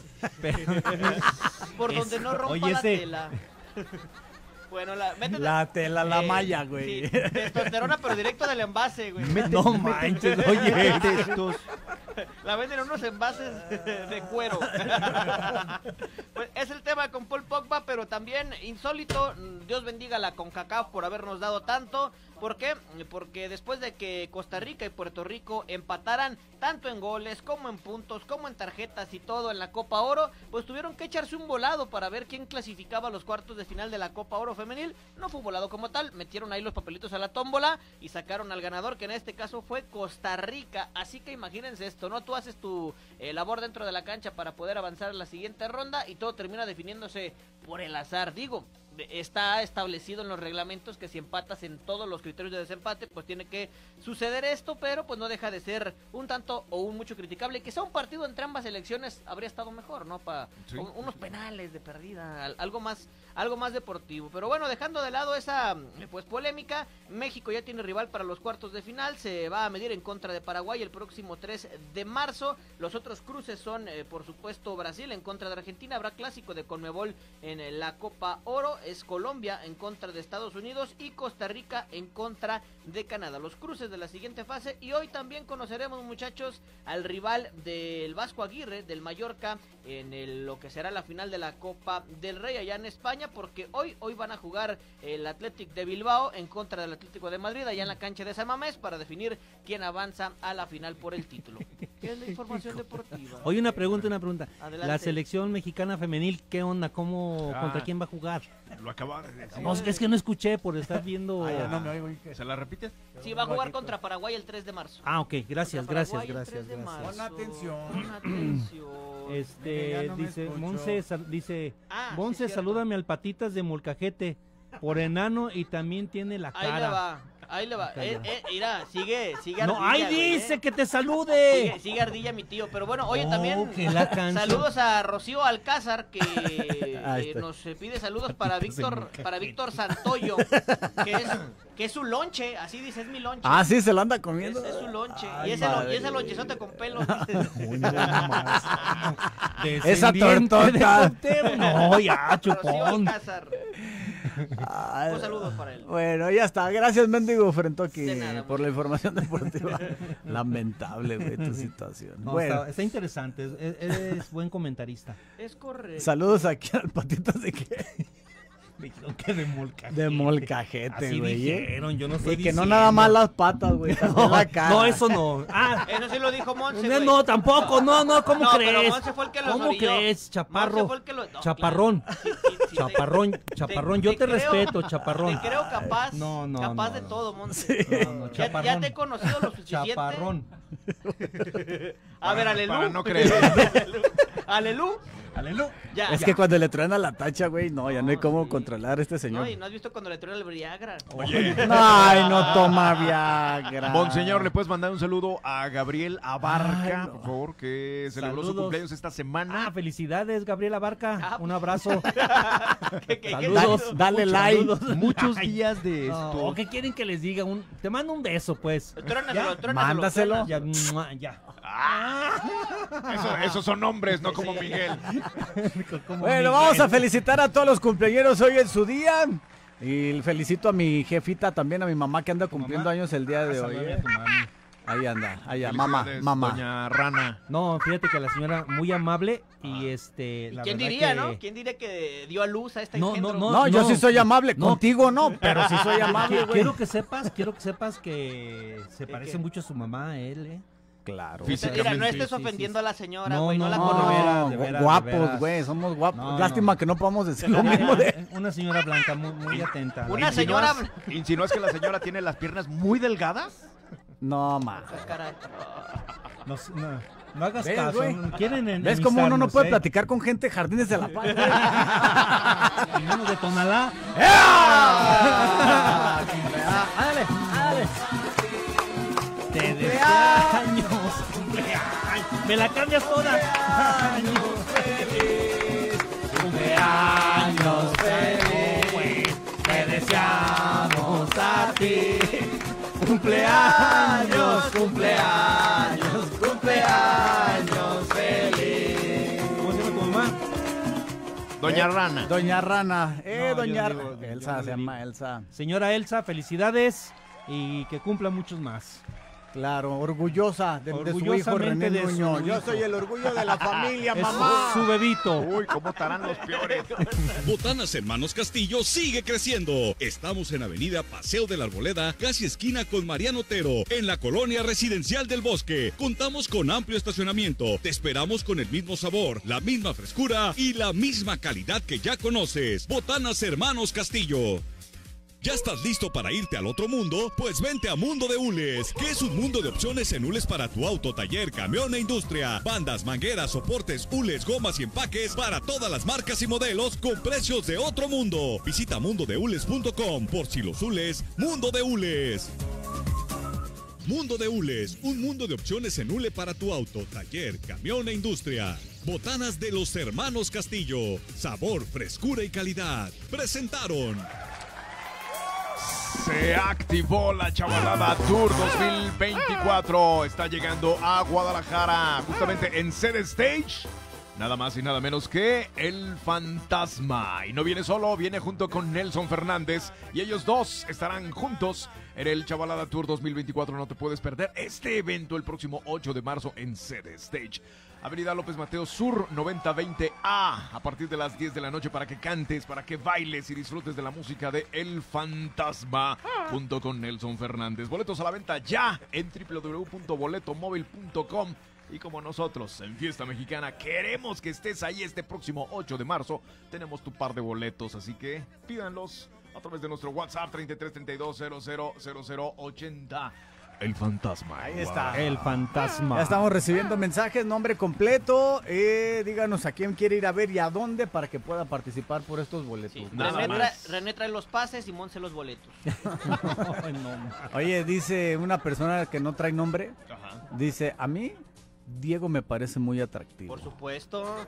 S6: Por donde no rompa
S5: Oye,
S6: la
S5: ese-
S6: tela. Bueno, métete...
S3: La tela, la malla, güey.
S6: Sí, testosterona, pero directo del envase, güey.
S5: No manches, oye.
S6: La venden en unos envases de cuero. Pues es el tema con Paul Pogba, pero también insólito. Dios bendiga a la CONCACAF por habernos dado tanto. ¿Por qué? Porque después de que Costa Rica y Puerto Rico empataran tanto en goles como en puntos, como en tarjetas y todo en la Copa Oro, pues tuvieron que echarse un volado para ver quién clasificaba a los cuartos de final de la Copa Oro femenil. No fue volado como tal, metieron ahí los papelitos a la tómbola y sacaron al ganador, que en este caso fue Costa Rica. Así que imagínense esto, ¿no? Tú haces tu labor dentro de la cancha para poder avanzar a la siguiente ronda y todo termina definiéndose por el azar. Digo, está establecido en los reglamentos que si empatas en todos los criterios de desempate, pues tiene que suceder esto, pero pues no deja de ser un tanto o un mucho criticable. Que sea un partido entre ambas selecciones habría estado mejor, ¿no? Para
S10: Sí.
S6: unos penales de perdida, algo más deportivo. Pero bueno, dejando de lado esa pues polémica, México ya tiene rival para los cuartos de final, se va a medir en contra de Paraguay el próximo 3 de marzo. Los otros cruces son, por supuesto, Brasil en contra de Argentina, habrá clásico de Conmebol en la Copa Oro, es Colombia en contra de Estados Unidos y Costa Rica en contra de Canadá. Los cruces de la siguiente fase, y hoy también conoceremos, muchachos, al rival del Vasco Aguirre, del Mallorca, en lo que será la final de la Copa del Rey allá en España, porque hoy van a jugar el Athletic de Bilbao en contra del Atlético de Madrid allá en la cancha de San Mamés para definir quién avanza a la final por el título. ¿Qué es la información deportiva?
S5: Oye, una pregunta.
S6: Adelante.
S5: La selección mexicana femenil, ¿qué onda? ¿Contra quién va a jugar?
S10: Lo acaba de decir.
S5: No, es que no escuché por estar viendo...
S3: No me oigo.
S10: ¿Se la repites?
S6: Sí, va a jugar contra Paraguay el 3 de marzo.
S5: Ah, ok, gracias.
S6: Contra Paraguay el 3 de marzo.
S3: Pon atención.
S6: Pon atención.
S3: Ya no me
S5: Dice,
S3: escucho.
S5: dice,
S6: Ah, sí,
S5: Monse,
S6: cierto.
S5: salúdame al Patitas de Molcajete, por enano y también tiene la cara.
S6: Ahí le va. Mira, sigue ardilla.
S5: No, ahí
S6: güey,
S5: dice que te salude.
S6: Sigue ardilla mi tío, pero bueno, oye,
S5: Oh,
S6: también
S5: que la canción.
S6: saludos a Rocío Alcázar que
S3: Ahí está.
S6: nos pide saludos para Víctor Santoyo, que es su lonche, así dice, es mi lonche.
S3: Ah, sí, se lo anda comiendo.
S6: Es su lonche.
S3: Ay,
S6: y
S3: madre.
S6: ese lonchezote con pelo.
S3: Esa
S5: Descendiente
S3: tortota.
S5: de Cuauhtémoc. No, ya,
S6: Rocío
S5: chupón.
S6: Alcázar.
S3: Ay,
S6: Pues saludos para él.
S3: Bueno, ya está. Gracias, mendigo Frentoki,
S6: De nada,
S3: por la información deportiva. Lamentable, güey, tu situación.
S5: No,
S3: Bueno,
S5: está interesante, eres buen comentarista.
S6: Es correcto.
S3: saludos aquí al Patitas de que
S5: Dijeron que de molcajete.
S3: de molcajete,
S5: Así
S3: güey.
S5: dijeron, yo no estoy
S3: Y que no
S5: diciendo.
S3: nada más las patas, güey, también la cara.
S5: No, eso no. Ah,
S6: Eso sí lo dijo Monse,
S5: no,
S6: güey.
S5: no, tampoco, no, ¿cómo
S6: No, pero
S5: crees?
S6: Monse fue el que los
S5: ¿Cómo
S6: orilló.
S5: crees, chaparro?
S6: Monse fue el que lo- no,
S5: Chaparrón.
S6: claro. Sí,
S5: Chaparrón, yo te
S6: creo-
S5: respeto, chaparrón.
S6: Te creo capaz,
S5: No,
S6: capaz
S5: no,
S6: de
S5: no.
S6: todo, Monse.
S5: No,
S6: Ya
S5: chaparrón.
S6: te he conocido lo suficiente.
S5: Chaparrón.
S6: A ver, Alelú.
S10: Para no creer.
S6: Alelú.
S5: Aleluya.
S6: Ya.
S3: Es que cuando le truena la tacha, güey, no, ya no hay cómo controlar a este señor.
S6: No, y no has visto cuando le truena el Viagra.
S10: Oye.
S3: Ay, no toma Viagra.
S10: Monseñor, ¿le puedes mandar un saludo a Gabriel Abarca,
S3: Ay, no.
S10: por favor, que celebró su
S5: Saludos.
S10: cumpleaños esta semana?
S5: Ah, felicidades, Gabriela Barca.
S6: Ah,
S5: Un abrazo.
S6: ¿Qué
S5: Saludos.
S3: Dale
S5: Muchos
S3: like.
S5: saludos.
S10: Muchos
S5: Ay,
S10: días de
S5: no,
S10: esto.
S5: ¿qué quieren que les diga? Te mando un beso, pues.
S6: Trónaselo, trónaselo.
S3: Mándaselo.
S5: Ya, ya.
S10: Esos son hombres, no como Miguel.
S5: Como
S3: Bueno,
S5: Miguel.
S3: vamos a felicitar a todos los cumpleaños hoy en su día. Y felicito a mi jefita también, a mi mamá que anda cumpliendo años el día de hoy.
S12: Saludame a tu mami.
S3: Ahí anda, mamá.
S10: Doña Rana.
S12: No, fíjate que la señora muy amable y la
S6: ¿Quién
S12: verdad
S6: diría,
S12: que-
S6: no? ¿Quién diría que dio a luz a esta
S12: No,
S6: engendro?
S3: No, yo sí soy amable, contigo no, pero sí soy amable, güey.
S12: Quiero que sepas que se parece mucho a su mamá, él,
S3: Claro.
S6: Mira, no estés ofendiendo a la señora,
S12: No,
S6: güey, no,
S12: no,
S6: la
S12: no,
S6: conoces.
S12: de veras, de
S3: guapos,
S12: veras.
S3: güey, somos guapos.
S12: No,
S3: Lástima
S12: no.
S3: que no podamos decir lo mismo de...
S12: Una señora blanca muy atenta.
S6: Una señora...
S10: ¿Insinúas que la señora tiene las piernas muy delgadas?
S3: No, ma.
S12: No hagas
S3: ¿Ves,
S12: caso.
S3: güey?
S12: Quieren
S3: ¿Ves cómo uno no puede
S12: enemistarnos,
S3: platicar con gente de Jardines de la Paz?
S12: Menos de Tonalá.
S3: Ándale.
S12: Te deseo años. Me la cambias toda.
S3: Cumpleaños feliz, te deseamos a ti. Cumpleaños feliz.
S12: ¿Cómo se llama tu mamá?
S10: Doña Rana.
S3: Doña Rana,
S12: No,
S3: doña
S12: yo digo,
S3: Elsa,
S12: yo
S3: se
S12: le
S3: llama
S12: digo.
S3: Elsa.
S12: Señora Elsa, felicidades y que cumpla muchos más.
S3: Claro, orgullosa de su hijo
S12: Orgullosamente
S3: René
S12: de su
S3: Nuño. Yo
S12: hijo.
S3: soy el orgullo de la familia,
S12: Es
S3: mamá.
S12: su bebito.
S10: Uy, ¿cómo estarán los peores?
S2: Botanas Hermanos Castillo sigue creciendo. Estamos en Avenida Paseo de la Arboleda, casi esquina con Mariano Otero, en la colonia residencial del Bosque. Contamos con amplio estacionamiento. Te esperamos con el mismo sabor, la misma frescura y la misma calidad que ya conoces. Botanas Hermanos Castillo. ¿Ya estás listo para irte al otro mundo? Pues vente a Mundo de Hules, que es un mundo de opciones en hules para tu auto, taller, camión e industria. Bandas, mangueras, soportes, hules, gomas y empaques para todas las marcas y modelos con precios de otro mundo. Visita mundodehules.com. Por si los hules, Mundo de Hules. Mundo de Hules, un mundo de opciones en hule para tu auto, taller, camión e industria. Botanas de los Hermanos Castillo. Sabor, frescura y calidad. Presentaron.
S10: Se activó la Chavalada Tour 2024. Está llegando a Guadalajara, justamente en Sede Stage. Nada más y nada menos que El Fantasma. Y no viene solo, viene junto con Nelson Fernández. Y ellos dos estarán juntos en el Chavalada Tour 2024. No te puedes perder este evento el próximo 8 de marzo en Sede Stage. Avenida López Mateos Sur 9020A, a partir de las 10 de la noche, para que cantes, para que bailes y disfrutes de la música de El Fantasma junto con Nelson Fernández. Boletos a la venta ya en www.boletomóvil.com. Y como nosotros en Fiesta Mexicana queremos que estés ahí este próximo 8 de marzo, tenemos tu par de boletos, así que pídanlos a través de nuestro WhatsApp 3332000080. El Fantasma.
S3: Ahí está.
S12: El Fantasma.
S3: Ya estamos recibiendo mensajes, nombre completo. Díganos a quién quiere ir a ver y a dónde para que pueda participar por estos boletos.
S6: René trae los pases y Monse los boletos.
S3: Oye, dice una persona que no trae nombre. Dice, a mí Diego me parece muy atractivo.
S6: Por supuesto.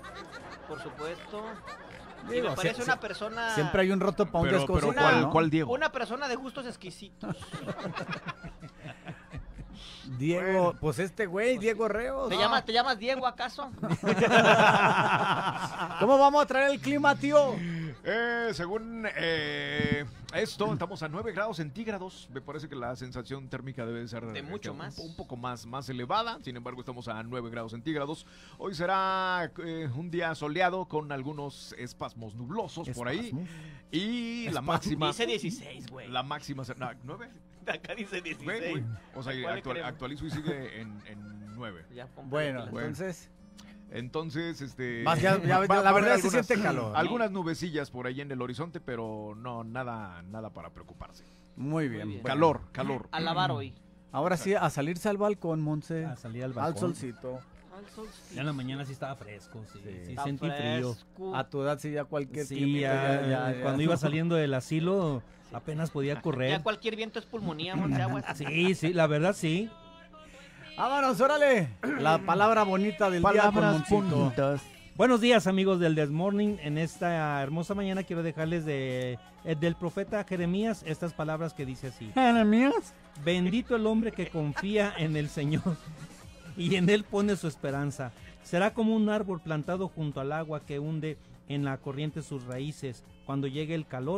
S6: Y
S3: Digo,
S6: me parece una persona...
S3: Siempre hay un roto para un descosido, ¿no?
S10: ¿cuál Diego?
S6: Una persona de gustos exquisitos.
S3: Diego, pues este güey, Diego Reos.
S6: ¿Te llamas Diego acaso?
S3: ¿Cómo vamos a traer el clima, tío?
S10: Según esto, estamos a 9 grados centígrados. Me parece que la sensación térmica debe ser
S6: de mucho más.
S10: Un poco más elevada. Sin embargo, estamos a 9 grados centígrados. Hoy será un día soleado con algunos espasmos nublosos por ahí. Y la máxima...
S6: Dice 16, güey.
S10: La máxima será... ¿9?
S6: Acá dice 16.
S10: Güey. O sea, actualizo y sigue en 9.
S3: Bueno, entonces...
S10: Entonces,
S3: Más la verdad se siente calor, ¿no?
S10: Algunas nubecillas por ahí en el horizonte, pero no, nada para preocuparse.
S3: Muy bien.
S10: Calor.
S6: A lavar hoy.
S3: Ahora sí, a salirse al balcón, Monse.
S12: A salir al balcón.
S3: Al solcito.
S12: Ya en la mañana sí estaba fresco, sí
S6: Está
S12: sentí frío.
S3: A tu edad sí ya cualquier
S12: Sí,
S3: químico ya.
S12: Cuando iba saliendo del asilo apenas podía correr.
S6: Ya cualquier viento es pulmonía, Monse Aguas.
S12: Sí, la verdad sí.
S3: Vámonos, órale. La palabra bonita del día con Moncito.
S12: Buenos días, amigos del This Morning. En esta hermosa mañana quiero dejarles del profeta Jeremías estas palabras que dice así.
S3: ¿Jeremías?
S12: Bendito el hombre que confía en el Señor y en él pone su esperanza. Será como un árbol plantado junto al agua que hunde en la corriente sus raíces. Cuando llegue el calor,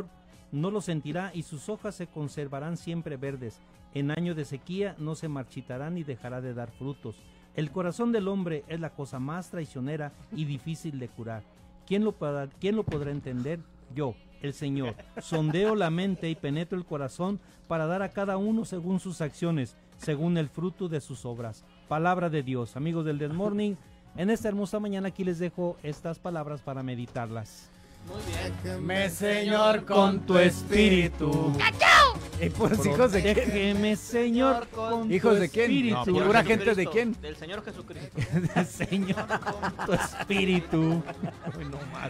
S12: no lo sentirá y sus hojas se conservarán siempre verdes. En año de sequía no se marchitará ni dejará de dar frutos. El corazón del hombre es la cosa más traicionera y difícil de curar. ¿Quién lo podrá entender? Yo, el Señor. Sondeo la mente y penetro el corazón para dar a cada uno según sus acciones, según el fruto de sus obras. Palabra de Dios. Amigos del Desmorning, en esta hermosa mañana aquí les dejo estas palabras para meditarlas.
S6: Muy bien.
S3: Déjeme, Señor, con tu espíritu. ¿Y puros hijos de quién?
S12: Déjeme, Señor, con
S3: ¿Hijos
S12: tu
S3: de quién?
S12: espíritu.
S3: No, ¿pura gente de quién?
S6: Del Señor Jesucristo.
S12: Señor, con tu espíritu. No más.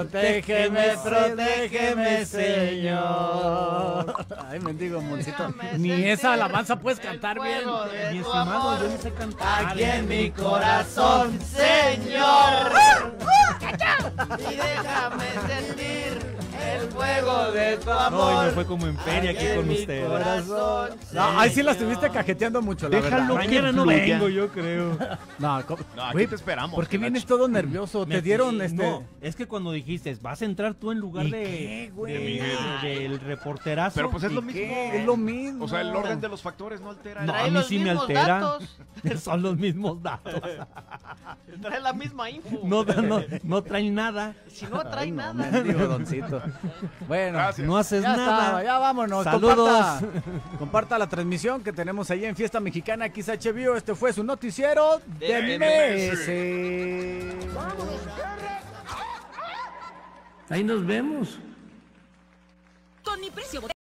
S3: Protégeme, Señor. Ay, mendigo Moncito. Ni esa alabanza puedes cantar bien.
S12: Mi estimado, yo no sé cantar.
S6: Aquí en mi corazón, Señor. Y déjame sentir el fuego de tu amor.
S12: No, me fue como en feria aquí con usted.
S3: No, ahí sí la estuviste cajeteando mucho, la verdad.
S12: Mañana no vengo, yo creo.
S3: No,
S10: aquí
S3: güey,
S10: te esperamos.
S3: ¿por qué vienes todo nervioso? ¿Te dieron
S12: No, es que cuando dijiste, vas a entrar tú en lugar del reporterazo.
S10: Pero pues es lo mismo.
S3: Es lo mismo.
S10: O sea, el orden de los factores no altera.
S12: No,
S6: Trae
S12: a mí
S6: los
S12: sí me
S6: mismos
S12: altera.
S6: datos.
S12: Son los mismos datos.
S6: Trae la misma info.
S12: No traen nada.
S6: Si no trae nada.
S3: Mendigo Doncito. Bueno,
S10: Gracias.
S12: No haces
S3: ya
S12: nada.
S3: está, ya vámonos.
S12: Saludos.
S3: Comparta la transmisión que tenemos ahí en Fiesta Mexicana XHView. Este fue su noticiero de
S6: MS.
S3: Ahí nos vemos.
S13: Con mi precio